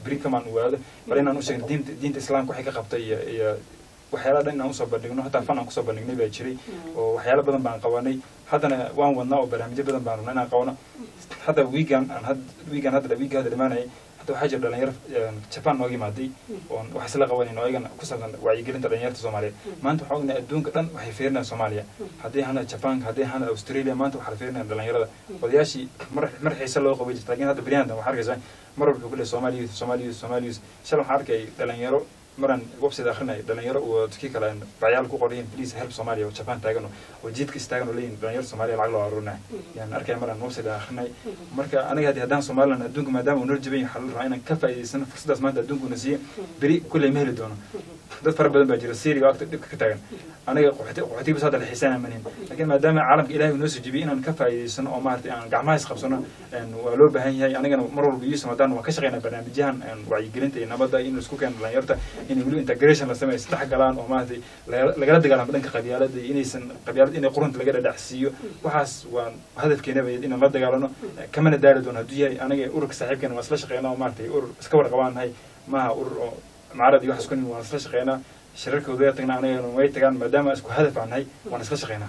beri kamaan ogaado bal inaan u sheegno diinta diinta islaamka waxay ka qabtay iyo iyo waxyaala dhan inaan usoo bandhigno hataa fan aan kusoo bandhignay baa jiray oo waxyaala badan baan qabanay haddana waan wadnaa oo barnaamijyo badan baan rabnaa inaan qabano hadda wiigan aan had wiigan hadda wiiga hadda dhamaanayay hadda waxaa jira dhalinyaro Japan nooga yimaaday oo wax isla qabanayno ayagana ku saabsan wacyigelinta dhalinyarta Soomaaliyeed maanta waxaa ognahay adduunka dhan waxay fiirinayaan Soomaaliya haddii hana Japan haddii hana Australia maanta waxaa fiirinayaan dhalinyarada odayaashii mar mar xiisa loo qabay jirta laakiin hadda beriyahan waxaa arkaysaa mar walba ku leeyahay Soomaaliya Soomaaliya Soomaaliya shal waxaa arkay dhalinyaro maran website akhrinay dhalinyaro oo dadkii kale bayaal ku qorayeen please help Soomaaliya oo Japan taagan oo jidka istaagan oo leeyin dhalinyaro Soomaaliya lacag loo aruurinay yani arkay maran website akhrinay marka aniga hadii hadaan Soomaaliland adduunka maadaama uu noljaban yahay xal inaan ka faa'iideysano fursadaas maanta adduunku na siiyo beri kulay ma heli doono dad fara badan baa jira Syria waqti dhibka ka taagan aniga qoxotiga bas hadda la xiisaan amanin laakiin maadaama caalamka Ilaahay noo soo jibiyay inaan ka faa'iideysano oo maartay aan gacmaha is qabsano waa loo baahan yahay anigana mar walba iyo samadaan waa ka shaqeynaa barnaamijyahan wacyigelinta iyo nabadda in isku keen dhalinyarta in wili integration la sameeyo saddex galaan oo maartay laga dagaalamo dhanka qabyaaladda inaysan qabyaalad inay qurunta laga dhadhacsiiyo waxaas waa hadafkeena bay in la dagaalano kamana daali doono haduu yahay aniga ururka saaxiibkeena waa isla shaqeynaa oo maartay urur iska warqabaanahay maaha urur oo معرض يوحش كوني ونسلش قينا شركة وذي تقنا عنايا نوعي تقان مدام أسكو هدف عناي ونسلش قينا.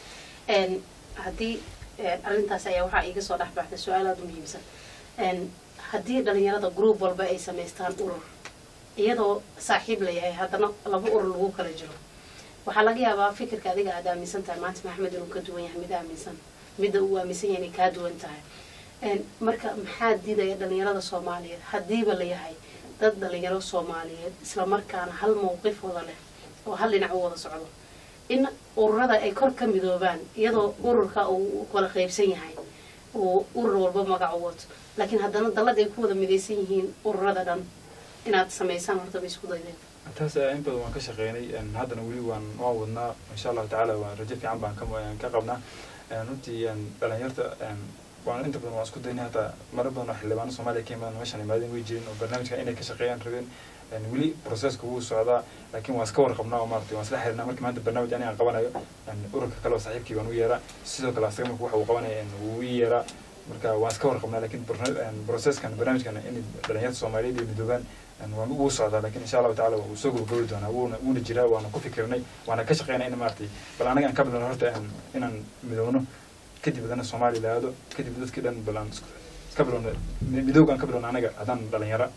إن هدي أرنتا سيا وحا إيجا صالح بعد السؤال هذا مهم سن. إن هدي دلني هذا جروب والباقي سميستان أورور. يدو صاحب لي هاي هذا لبو أورور لو كرجلو. وحلاقي أبا فكر كذي قاعد ميسن ترمات محمد ونكدو يحمد ميسن. مدو ميسن يعني كادو انتهى. إن مركب محد دي ده دلني هذا صومالي هدي بلي هاي. dad dhalinyaro Soomaaliyeed isla markaana hal mowqif wada leh oo hal dhinac wada socdo in ururada ay kor ka midoobaan iyadoo ururka uu kala qaybsan yahay oo urur walba magac wato laakiin haddana dalad ay ku wada midaysan yihiin ururada dhan inaad sameeysan horta isku daydeen taas in badan waan ka shaqeynay haddana wali waan waan wadnaa insha Allah taala waan rajo fiican baan ka qabnaa runtii dhalinyarta وأنا أنت بدنا نسكت ديني هذا مرة بدنا حلبان Soomaaliya كمان مش هنمادين ويجين وبرنامج كأنه كشقيان ربين يعني ولي بروسيس كوو سعدا لكن واسكور قبنا ومارتي واسلح لنا مركب هذا البرنامج يعني قبنا يعني أورك كلا صاحب كي بنو يرى سيدو كلا سيرم كوه وقبنا يعني ويرى مركب واسكور قبنا لكن بروسيس كان برنامج كان إني برنامج Soomaaliya دي بدوبان يعني ومو سعدا لكن إن شاء الله تعالى وسوق الجود أنا وون ونجرا وأنا كفكرني وأنا كشقيان إني مارتي بل أنا كان قبل نهارته إن إن مدونه كدي بدنا Soomaaliya laado كدي بدنا كده balance قبلنا بدوقان قبلنا أنا قاعدان دلنيرة.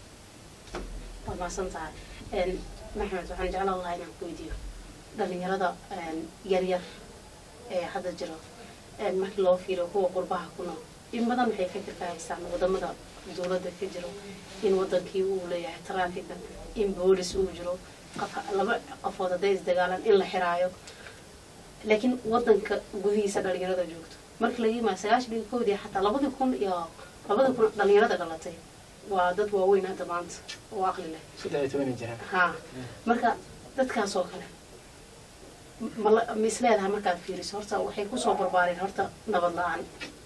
ما سنتها إن محمد وحن جعل الله ينعم كويديو دلنيرة دا يرير هذا جرا إن ما كله فيه هو قربها كنا إن بدنا نحيي فكر كايسان ودم دا دولة دا كجرو إن وضن كيو ولا يحترام فيك إن بوليس وجرو قف لما قفوض دايز دجالن إلا حرايو لكن وضن كجودي سدلنيرة دا جوكت marka laga yimaado sagaashan iyo kow xataa labada kun iyo labada kun dhalinyarada dhalatay waa dad waaweyn hadda maanta oo aqli leh sidoo ay toban jiraan ha marka dadkaas oo kale ma isleedahay markaad fiiriso horta waxay ku soo barbaareen horta nabad la'aan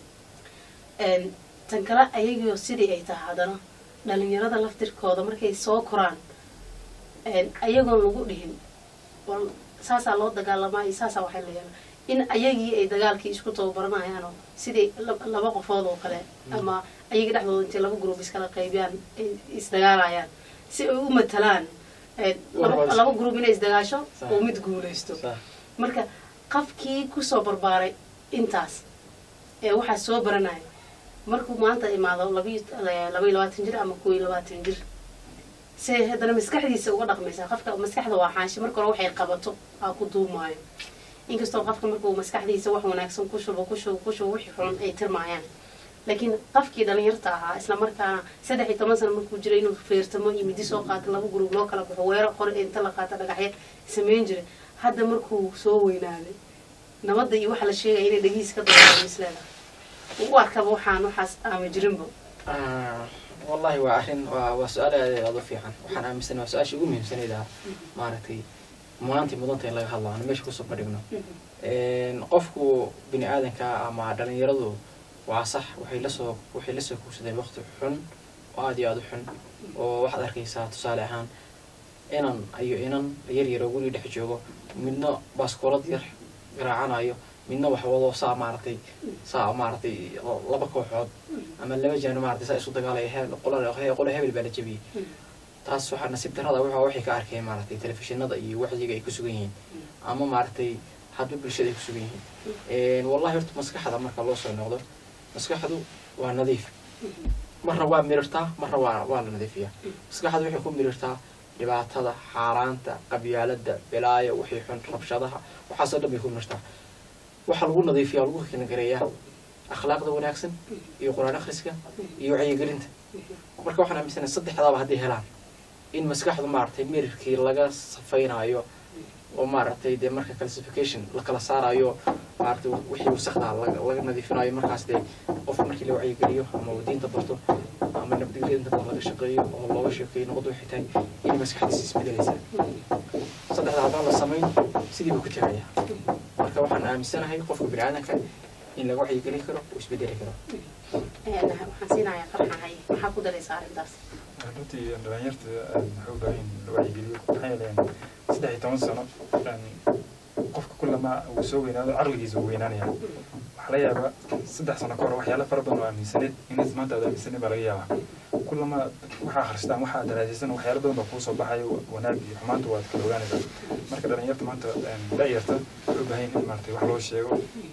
een tan kale ayagoo sidii ay tahay hadana dhalinyarada laftirkooda markay soo koraan een ayagoo lagu dhihin wal saasa loo dagaalamay saasa waxay leeyahay in ayagii ay dagaalkii isku tababaranayaan oo sidii laba qofood oo kale ama ayaga dhaxdooda inta laba group iskala qaybiyaan is dagaalayaan si ay u matalaan laba group inay is dagaasho oo mid guuleysto marka qafkii ku soo barbaaray intaas ee waxa soo baranay markuu maanta imaado laba iyo labaatan jir ama kow iyo labaatan jir see hadana maskaxdiisa uga dhaqmaysa qafka maskaxda waa xaashi marka hore waxay qabato aa ku duumaayo inkastoo qafka markuu maskaxdiisa wax wanaagsan ku shubo ku shubo ku shubo wixii xun ay tirmaayaan laakiin qafkii dhalinyarta ahaa isla markaana saddex iyo toban sano markuu jiray inuu feertamo iyo midi soo qaato laba group loo kala baxo weerar qor inta la qaato dhagaxyo sameyn jiray hadda markuu soo weynaaday nabadda iyo waxa la sheegay inay dhagiis ka doodo islaada uu arkaba waxaan waxaas aama jirinba wallahi waa arrin waa su'aal aad u fiican waxaan aaminsan waa su'aasha ugu muhiimsanayda maaragtay maanta mudanta in laga hadlo aan meesha ku soo badhigno een qofku bini aadanka ama dhalinyaradu waa sax waxay la soo waxay la soo kuusadeen waqti xun oo aad iyo aad u xun oo waxaad arkaysaa tusaale ahaan inan ayo inan yar yar oo guri dhex joogo midna baaskoolad yar garaacanayo midna wax wado saa maartay saa maartay laba kooxood ama laba jaan maartay saa isu dagaalay heel qolada qolada hebel baa la jabiyay taas waxa nasiib darrada waxa waxay ka arkeen maartay telefishinada iyo waxyiga ay ku sugan yihiin ama maartay hadba bulshada ay ku sugan yihiin een wallahi horta maskaxda marka loo soo noqdo maskaxdu waa nadiif marna waa mirartaa marna waa waa la nadiifiyaa maskaxdu waxay ku mirartaa dhibaatada xaaraanta qabyaalada bilaayo wixii xun rabshadaha waxa soo dhabay ku mirtaa waxa lagu nadiifiyaa lagu kina gareeyaa akhlaaqda wanaagsan iyo quraan akhriska iyo wacyigelinta marka waxaan aaminsanahay saddexdaaba haddii helaan in maskaxdu maartay mirarkii laga safaynayo oo maartay de marka classification la kala saarayo maartay wixii wasaqda laga nadiifinayo markaas de qof markii la wacyigeliyo ama diinta barto ama nabadgelyada laga shaqeeyo oo looga sheekeeyo noqdo xitaa in maskaxdiisa isbedelaysa saddexda haddaan la samayn sidii buu ku tagaya marka waxaan aaminsanahay qofka bini'aadanka in lagu wacyigelin karo oo isbedeli karo waxaan siinayaa farxahay maxaa ku daraysaa arrintaas runtii dhalinyarta waxay u baahan in la wacyigeliyo maxay leeyihiin saddex iyo toban sano qofka kullama uu soo weynaado caqligiisa uu weynaanaya waxaa laga yaabaa saddex sano ka hor waxyaala fara badan oo aaminsaneed inaad maanta aad aaminsaneed baa laga yaabaa kullama waxaa akhristaan waxaa daraasaysan waxyaala badan baa kuu soo baxayo wanaag iyo xumaanta waad kala ogaanaysaa marka dhalinyarta maanta da'yarta waxay u baahan in maaragtay wax loo sheego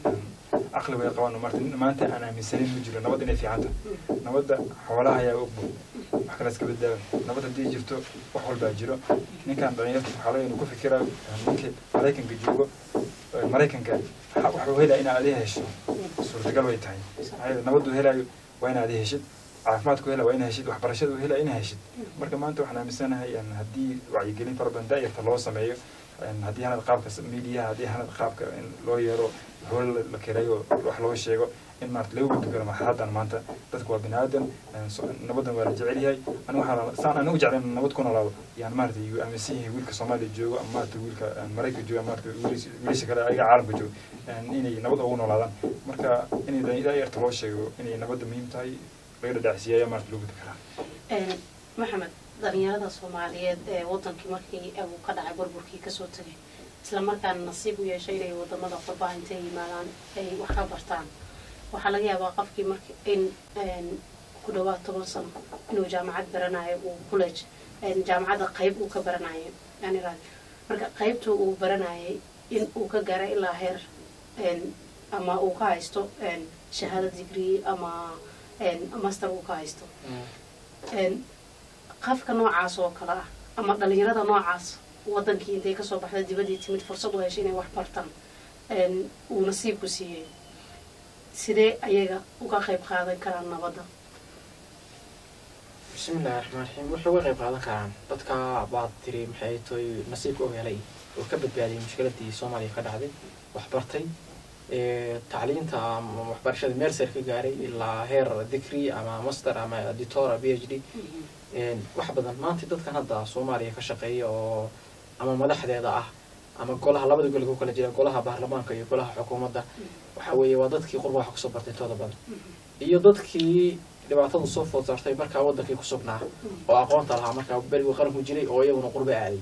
caqli way qabaan maartay maanta aan aaminsaneyn ma jiro nabad inay fiicanta nabadda xoolaha ayaa ogbo wax kale iska badbaada nabad haddii jirto wax walbaa jiro ninkan dhalinyarta waxaa laga inuu ku fikiraa ninka maraykanka joogo maraykanka waxuu helaya inaad adiga hesho suurtagal way tahay nabaddu helayo waa inaad adiga heshid caafimaadku helaya waa inaad heshid waxbarashadu helaya inaad heshid marka maanta waxaan aaminsanahay haddii wacyigelin fara badan da'yarta loo sameeyo haddii hanad qaabka miidiyaha haddii hanad qaabka in loo yeero hool la kirayo wax loo sheego in maarta lagu gudbi karo marxaladan maanta dadku waa bini'aadan nabadan waa la jecel yahay anigu waxaa saan anigu jeclayn nabad ku noolaado yaan maarata yu aaminsan yahay wiilka soomaaliya joogo ama maarata wiilka maraykanka joogo ama maarata wiilasha kale ayaga caalamka joogo inay nabad ugu noolaadaan marka inay da'yarta loo sheego inay nabadda muhiim tahay laga dhadhacsiiyayo maarata lagu gudbi karaa maxamed dhalinyarada soomaaliyeed ee wadankii markii uu ka dhacay burburkii kasoo tagay isla markaana nasiib u yeeshay inay wadamada qurbaha intay yimaadaan ay wax ka bartaan waxaa laga yaabaa qofkii marka in ku dhawaad toban sano inuu jaamacad baranayo uu college jaamacadda qayb uu ka baranayo yani marka qaybta uu baranayay in uu ka gaaro ilaa heer ama uu ka haysto shahaado degree ama master uu ka haysto qafka noocaas oo kale ah ama dhalinyarada noocaas wadankii intay kasoo baxday dibadii timid fursad u heshay inay wax bartaan uu nasiibku siiyey sidee ayaga uga qayb qaadan karaan nabadda bismillahi raxmaan raxiim waxay uga qayb qaadan karaan dadka baad tiri maxay tahay nasiibka u helay oo ka badbaadiyay mushkiladii soomaaliya ka dhacday wax bartay tacliinta waxbarashada meel sare ka gaaray ilaa heer degree ama master ama editora b h d wax badan maanta dadkan hadda soomaaliya ka shaqeeya oo ama madaxdeeda ah ama golaha labada gol ku kala jira golaha baarlamaanka iyo golaha xukuumadda waxa weeye waa dadkii qurba wax kusoo bartay tooda badan iyo dadkii dhibaatada soo food saartay markaa wadankii ku sugnaa oo aqoonta lahaa markaa berigu qaranku jiray oo iyaguna qurba aaday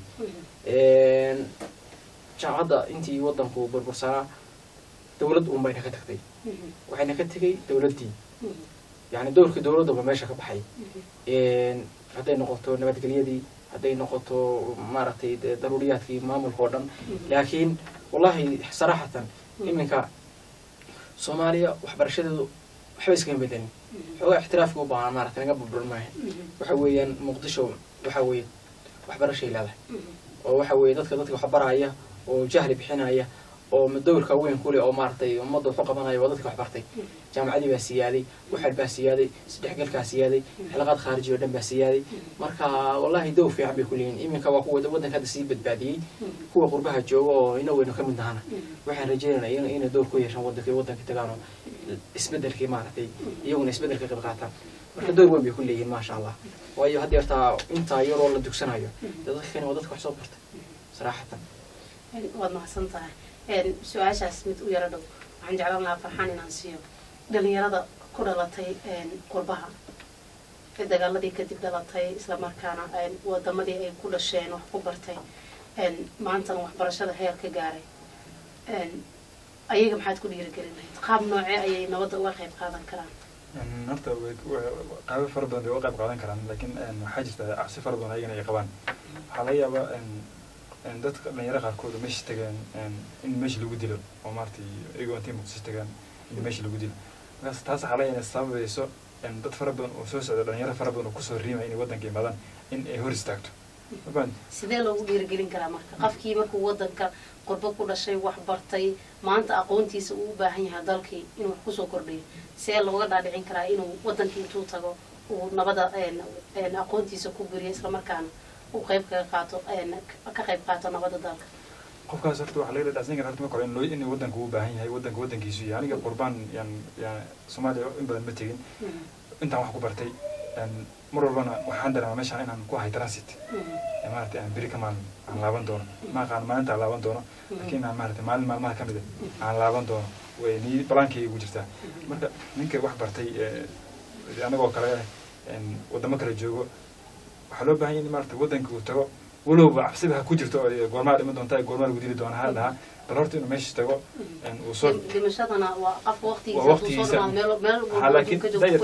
jaamacadda intii wadanku burbursanaa dawlad uun bayna ka tagtay waxayna ka tegay dawladdii yani dowrkii dawladduba meesha ka baxay hadday noqoto nabadgelyadii hadday noqoto maaragtay daruuriyaadkii maamulka oo dhan laakiin wallahi saraxatan iminka soomaaliya waxbarashadeedu waxba iskama bedelin xoogaa ixtiraafka u baahan maaragtay naga burburin maaha waxa weeyaan muqdisho waxa weeye waxbarashay leedahay oo waxa weeye dadka dadka wax baraya oo jahli bixinaya oo dowrka weyn ku leh oo maartay ummadda wuxuu qabanaya waa dadka wax bartay jaamacadii baa siyaaday waxal baa siyaaday sadexgalkaa siyaaday xilaqaad khaariji oo dhan baa siyaaday marka wallahi dowr fiican bay ku leeyihiin iminka waa kuwa waddanka hadda sii badbaadiyey kuwa qurbaha jooga oo ina weynu ka mid nahana waxaan rajaynaynaa inay dowr ku yeeshaan waddankii waddanka tagaano isbedelkii maaragtay iyaguna isbedelka qayb qaataan marka dowr weyn bay ku leeyihiin maasha allah waayo hadda yartaa intaa yaroo la dugsanayo dadka kani waa dadka wax soo bartay saraxatan waad mahadsan tahay su-aashaas mid u yaro dhow waxaan jeclaan lahaa farxaan inaan siiyo dhalinyarada ku dhalatay qurbaha ee dagaaladii kadib dhalatay islamarkaana wadamadii ay ku dhasheen wax ku bartay maantana waxbarashada heer ka gaaray ayaga maxaad ku dhiirigelin lahayd qaab noocee ayay nabadda uga qayb qaadan karaan horta qaabo fara badan bay uga qayb qaadan karaan laakiin waxaa jirta cabsi fara badan ayagana ay qabaan waxaa laga yaabaa dadka dhalinyaro qaarkood meesha tagaan in meesha lagu dilo oo maaragtay iyagoo intay muqdisho tagaan in meesha lagu dilo markaas taas waxaa laga yaabaa sababayso dad fara badan oo soo socda dhalinyaro fara badan oo kusoo riimaya inay waddanka imaadaan in ay hor istaagto sidee loogu dhiirigelin karaa marka qofkii markuu waddanka qurbo ku dhashay wax bartay maanta aqoontiisa uu u baahan yahay dalkii inuu wax kusoo kordhiyo see looga dhaadhicin karaa inuu waddankii intuu tago uu nabada aqoontiisa ku buriyo islamarkaana uu qayb kaga qaato ka qayb qaato nabada dalka qofkaas horta waxaa laga dhadhacsan karaa horta marka hore in loo in waddanka uu baahan yahay waddanka waddankiisu yahay aniga qurbaan yaan yaan Soomaaliya in badan ma tegin intaan wax ku bartay mar walbana waxaan dareemaa meeshaan inaan ku ahay transit maaragtay aan beri ka maalin aan laaban doono ma aqaan maalinta aan laaban doono laakiin aan maaragtay maalin maalmaha ka mid ah aan laaban doono way nii balaankay ugu jirtaa marka ninka wax bartay anagoo kale waddamo kale joogo waxaa loo baahan yahay in maaragtay waddanka uu tago walowba cabsiba ha ku jirto goormaa dhiman doontaa goormaa lagu dili doonaa ha dhahaa bal horta inuu meesha tago uu soo dhimashadana waa qofka waqtigiisa uu soo meel meel laakiin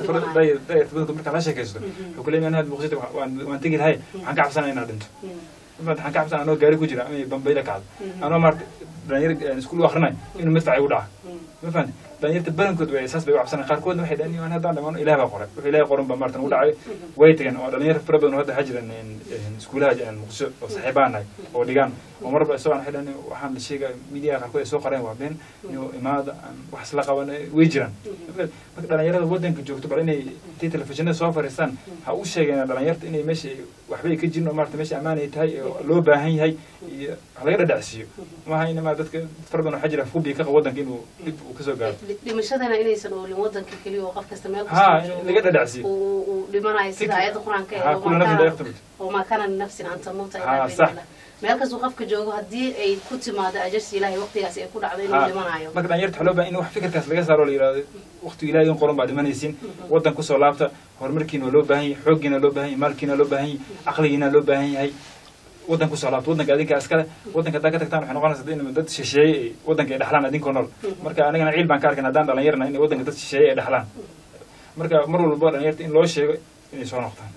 dayar badanku markaa la sheekaysto wuxuu ku leeyahay inaad muuqsita waan tegi lahay waxaan ka cabsanaa inaad dhinto waxaan ka cabsanaa anoo gaari ku jira ama bambayla kacdo anoo maaragtay dhalinyar iskuul u akrinay inuu madfac igu dhaca ma fahanti dhalinyarta badankood way saas bay u cabsanay qaarkoodna waxay dhahan waan haddaan dhamaano ilaah baa qoray wuxuu ilaahay qoran baa maartan ugu dhacay way tageen oo dhalinyar fara badan oo hadda waxaa jiraan iskuulaha muqdisho oo saaxiibaan nahay oo dhigaan oo marba isagoo waxay dhahan waxaan la sheegay midiyaha qaarkood ay soo qoreen waa been inuu imaada wax isla qaban way jiraan marka dhalinyarada waddanka joogto bal inay intay telefishinada soo fariistaan ha u sheegeen dhalinyarta inay meesha waxbay ka jirin oo maarata meesha ammaan ay tahay oo loo baahan yahay iyo wax laga dhadhacsiiyo maaha in maarata dadka fara badan waxaa jira fubi ka qabo waddanka inuu dib uu kasoo gaaro dhimashadana inaysan oolin waddanka keliya oo qof kasta meel ها لقد دعسي uu dhimanayo sida ayada quraanka ها كل نفس لا يختلف oo ma kana nafsin anta muuta ها صح meel kasto qofka joogo hadii ay ku timaado ajarsi ilaahay waqtigaas ay ku dhacdo inuu dhimanayo marka dhalinyarta xaloo baa in wax fikirkaas laga saaro la yiraahdo waqti ilaahay in qoran baa dhimanaysin waddan ku soo laabta horumarkiina loo baahan yahay xooggiina loo baahan yahay maalkiina loo baahan yahay aqligiina loo baahan yahay waddan ku soo laabta waddanka adinka askale waddanka taa ka tagtaan waxay noqonaysaa in dad shisheeye waddanka ay dhaxlaan adinkoo nool marka anigana ciil baan ka arkin haddaan dhalinyarna in waddanka dad shisheeye ay dhaxlaan marka mar walba dhalinyarta in loo sheego inay soo noqdaan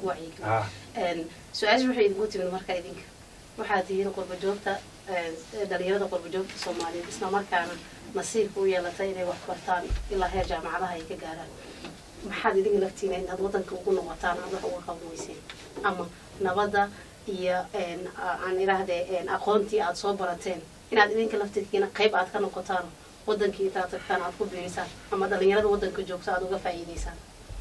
su-aasha waxay idinku timid marka idinka waxaad tihiin qurba joogta dhalinyarada qurba joogta soomaaliyeed isla markaana nasiibka u yeelatay inay wax bartaan ilaa heer jaamacadaha ay ka gaaraan maxaad idinka laftiina inaad waddanka ugu noqotaan aad wax uga qaban weyseen ama nabadda iyo aan idhaahdee aqoontii aad soo barateen inaad idinka laftirkiina qayb aad ka noqotaan waddankii intaad tagtaan aad ku biirisaan ama dhalinyarada waddanka joogta aad uga faa'iidaysaan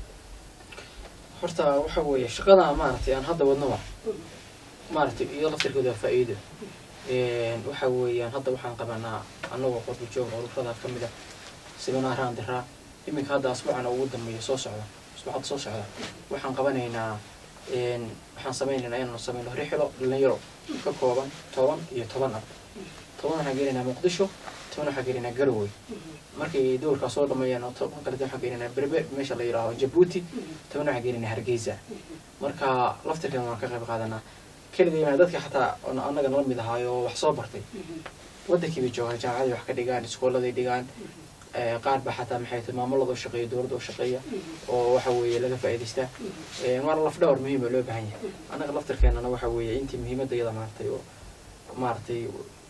horta waxa weeye shaqada maaragtay aan hadda wadnaba maaragtay iyo laftirkooda faa'iido waxa weeyaan hadda waxaan qabanaa annagoo qurba joog ururada ka mid ah seminaaraan diraa iminka hadda asbuucan ugu dambeeya soo socda asbuucada soo socda waxaan qabanaynaa waxaan samaynaynaa inaanu samayno rixilo dhalinyaro ka kooban toban iyo toban ah toban waxaan gelinaynaa muqdisho toban waxaan gelinaynaa garowe markay dowrkaa soo dhameeyaan oo toban kale waxaan gelinaynaa berber meesha la yidhaaho jabuuti toban waxaan gelinaynaa hargeysa marka laftirkan waan ka qayb qaadanaa keliya dadka xataa annaga nala mid ahaayo wax soo bartay waddankii bay joogaan jaamacaday wax ka dhigaan iskooladay dhigaan qaar baa xataa maxay tahay maamulada u shaqeeya dowladda u shaqeeya oo waxa weeye laga faa'iidaystaa waana laf dhawr muhiim oo loo baahan yahay annaga laftirkeenana waxa weeye intii muhiimadda iyada maaragtay oo maaragtay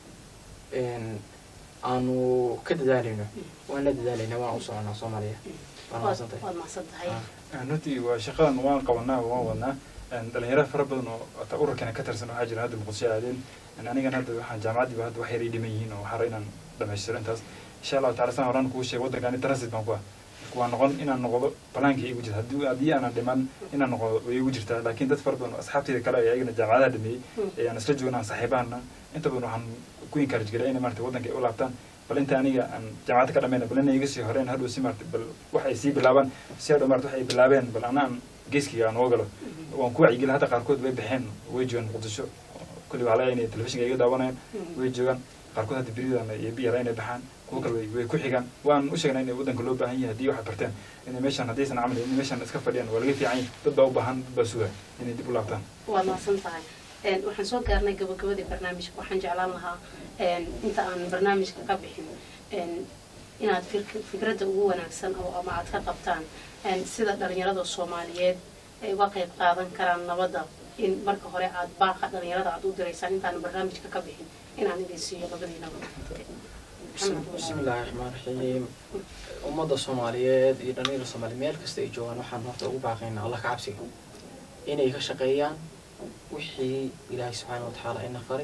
aanu ka dadaalayno waan la dadaalayna waan u soconaa soomaaliya waan mahadsantahay waad mahadsantahay runtii waa shaqadan waan qabanaa waan wadnaa dhalinyaro fara badan oo ururkana ka tirsan waxaa jira hadda muqdisho aadeen anigan hadda waxaan jaamacaddiiba hadda wax yar ii dhiman yihiin oo waxaa inaan dhamaystiro intaas insha allahu tacala san horaan kuu sheegay waddankaani transit baan ku ah waa noqon inaan noqdo balaankii igu jirta haddii haddii aanan dhiman inaan noqdo way igu jirtaa laakiin dad fara badan oo asxaabteyda kale ee ayagana jaamacadaha dhameeyey ee aan isla joognaan saaxiibaana inta badan waxaan ku encourage garay inay maarata waddanka ay u laabtaan bal inta aniga aan jaamacada ka dhameyna bal inay iga sii horeen hadhow si maarata bal wax ay sii bilaabaan si hadhow maarata wax ay bilaabeen bal anaan geeskiga aan uga galo waan ku wacyigeli hadda qaarkood way baxeen way joogaan muqdisho kulli waxaa laga inay telefishinka iga daawanayaan way joogaan qaarkood hadda beridan iyo biyara inay baxaan kuwa kale way ku xigaan waan u sheegnaa inay waddanka loo baahan yahay haddii waxaad barteen inay meeshaan haddaysan camal inay meeshaan iska fadhiyaan waa laga fiican yahay dad baa u baahan dad baa sugaa inay dib u laabtaan waad mahadsan tahay waxaan soo gaarnay gabagabadii barnaamijka waxaan jeclaan lahaa inta aan barnaamijka ka bixin inaad fikradda ugu wanaagsan oo ama aad ka qabtaan sida dhalinyarada Soomaaliyeed ay uga qayb qaadan karaan nabadda in marka hore aad baaqa dhalinyarada aad u direysaan intaan barnaamijka ka bixin inaan idin siiyo labadiina bismillaahi raxmaani raxiim ummadda Soomaaliyeed iyo dhalinyarada Soomaaliyeed meel kasta ay joogaan waxaan horta ugu baaqaynaa Allah ka cabsiga inay ka shaqeeyaan wixii Ilaahay subxaanahu wa ta'aala ina faray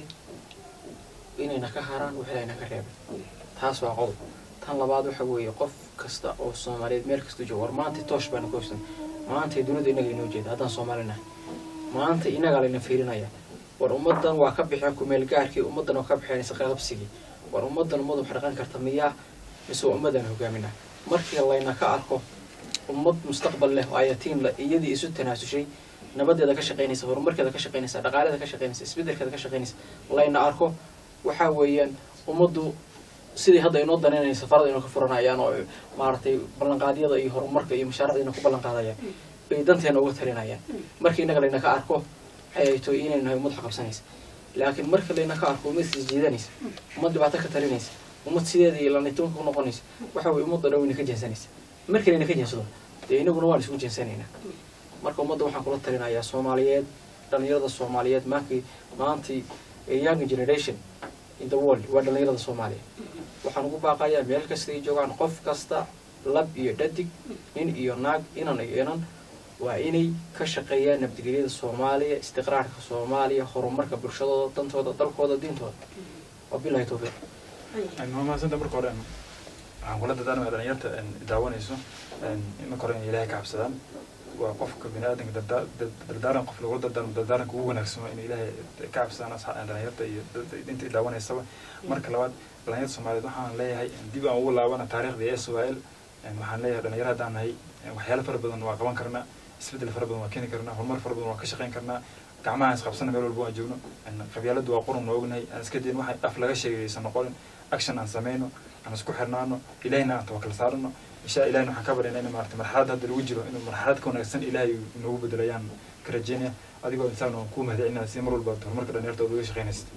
inayna ka haraan wixii ayna ka reebay taas waa qodob tan labaad waxa weeye qof kasta oo Soomaaliyeed meel kasta jooga war maanta toosh baan ku haysan maanta dunida inaga inoo jeeda haddaan Soomaalina maanta inaga la fiirinaya war ummadan waa ka bixin ku meel gaarkii ummadan oo ka bixinaysa qabsigii war ummadan ummadu xarqan karta miyaa isoo ummadan hogaamina markii layna ka arko ummad mustaqbal leh oo ayatiin la iyadii isu tanaasushay nabadeeda ka shaqeynaysa horumarkeeda ka shaqeynaysa dhaqaaladeeda ka shaqeynaysa isbedelkeeda ka shaqeynaysa layna arko waxa weeyaan ummadu sidii hadda inoo daneenaysa safarada inoo ka furanayaan oo maartay ballanqaadyada iyo horumarka iyo mashaariicda ku ballan qaadayaan bay danteena uga talinayaan markii inaga layna ka arko ay to inaynu ummad qabsanaysa laakiin marka layna ka arko ummad isjiidanaysa ummad dhibaato ka talinaysa ummad sideedii la nitoon ku noqonaysa waxa weey ummad dhaweyna ka jeensanaysa markii layna ka jeensado ee inaguna waan isku jeensanaynaa marka ummadda waxaan kula talinayaa Soomaaliyeed dhalinyarada Soomaaliyeed maakii maantii young generation in the world waa dhalinyarada Soomaaliyeed waxaan ugu baaqayaa meel kasta ay joogaan qof kasta lab iyo dhadig nin iyo naag inan iyo inan waa inay ka shaqeeyaan nabadgelyada Soomaaliya istiqraarka Soomaaliya horumarka bulshadooda dantooda dalkooda diintooda wabillahi tawfiiq ay ma santa marka hore aan kula dadaalno dhalinyarta daawanayso in marka hore Ilaahay ka cabsadaan waa qofka bini'aadamka dardaaran qof lagu dardaarmo dardaaranka ugu wanaagsan in Ilaahay ka cabsadaan asxaabta dhalinyarta iyo inta daawanaysa marka labaad dhalinyarada Soomaaliyeed waxaan leeyahay dib aan ugu laabana taariikhda ee Soomaaliya waxaan leeyahay dhalinyarada aan nahay waxyaalo fara badan waa qaban karnaa isbedel fara badan waa keeni karnaa horumar fara badan waa ka shaqeyn karnaa gacmaha is qabsana meel walba waan joogno qabyaaladu waa qurun oo ognahay aan iska diin waxa af laga sheegaysan noqon action aan sameeyno aan isku xirnaano Ilaahayna aan tawakkal saarno insha Allah waxaan ka bareynaa in maartay marxalad hadda lagu jiro in marxalad ka wanaagsan Ilaahay inuu bedelayaan karajeenaya adigoo insaan oo ku mahadcelinaa si mar walba horumarka dhalinyarta uga shaqeynaysa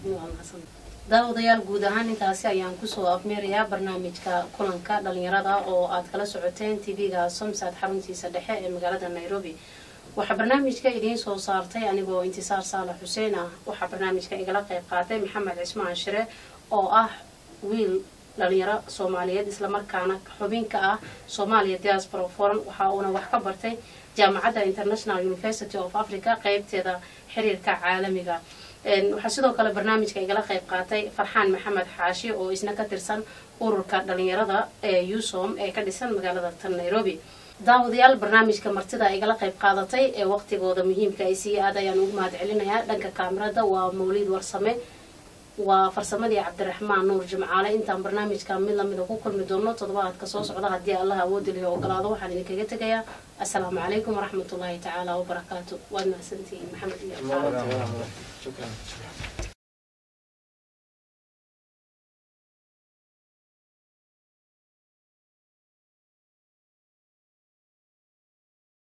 daawadayaal guud ahaan intaasi ayaan kusoo afmeerayaa barnaamijka kulanka dhalinyarada oo aad kala socoteen T V-ga Somsad xaruntiisa dhexe ee magaalada Nairobi waxa barnaamijka idiin soo saartay anigoo Intisaar Saalax Xuseen ah waxa barnaamijka igala qayb qaatay Maxamed Cismaan Shire oo ah wiil dhalinyaro Soomaaliyeed isla markaana xubin ka ah Soomaaliya Diaspora Forum waxa uu wax ka bartay Jaamacadda International University of Africa qaybteeda xiriirka caalamiga waxa sidoo kale barnaamijka igala qayb qaatay Farxaan Maxamed Xaashi oo isna ka tirsan ururka dhalinyarada ee U S O M ee ka dhisan magaalada Nairobi daawadayaal barnaamijka martida igala qayb qaadatay ee waqtigooda muhiimka ay si aad ayaan ugu mahadcelinayaa dhanka kaamirada waa Mawlid Warsame waa farsamadii Cabdiraxmaan Nuur Jimcaale intaan barnaamijka mid la mid ku kulmi doono toddobaadka soo socda hadii Allah awood leeyahay ogolaado waxaan idinkaga tagayaa assalaamu calaykum waraxmatullaahi tacaala wabarakaatuh waad mahadsantihiin Maxamed iyo shukran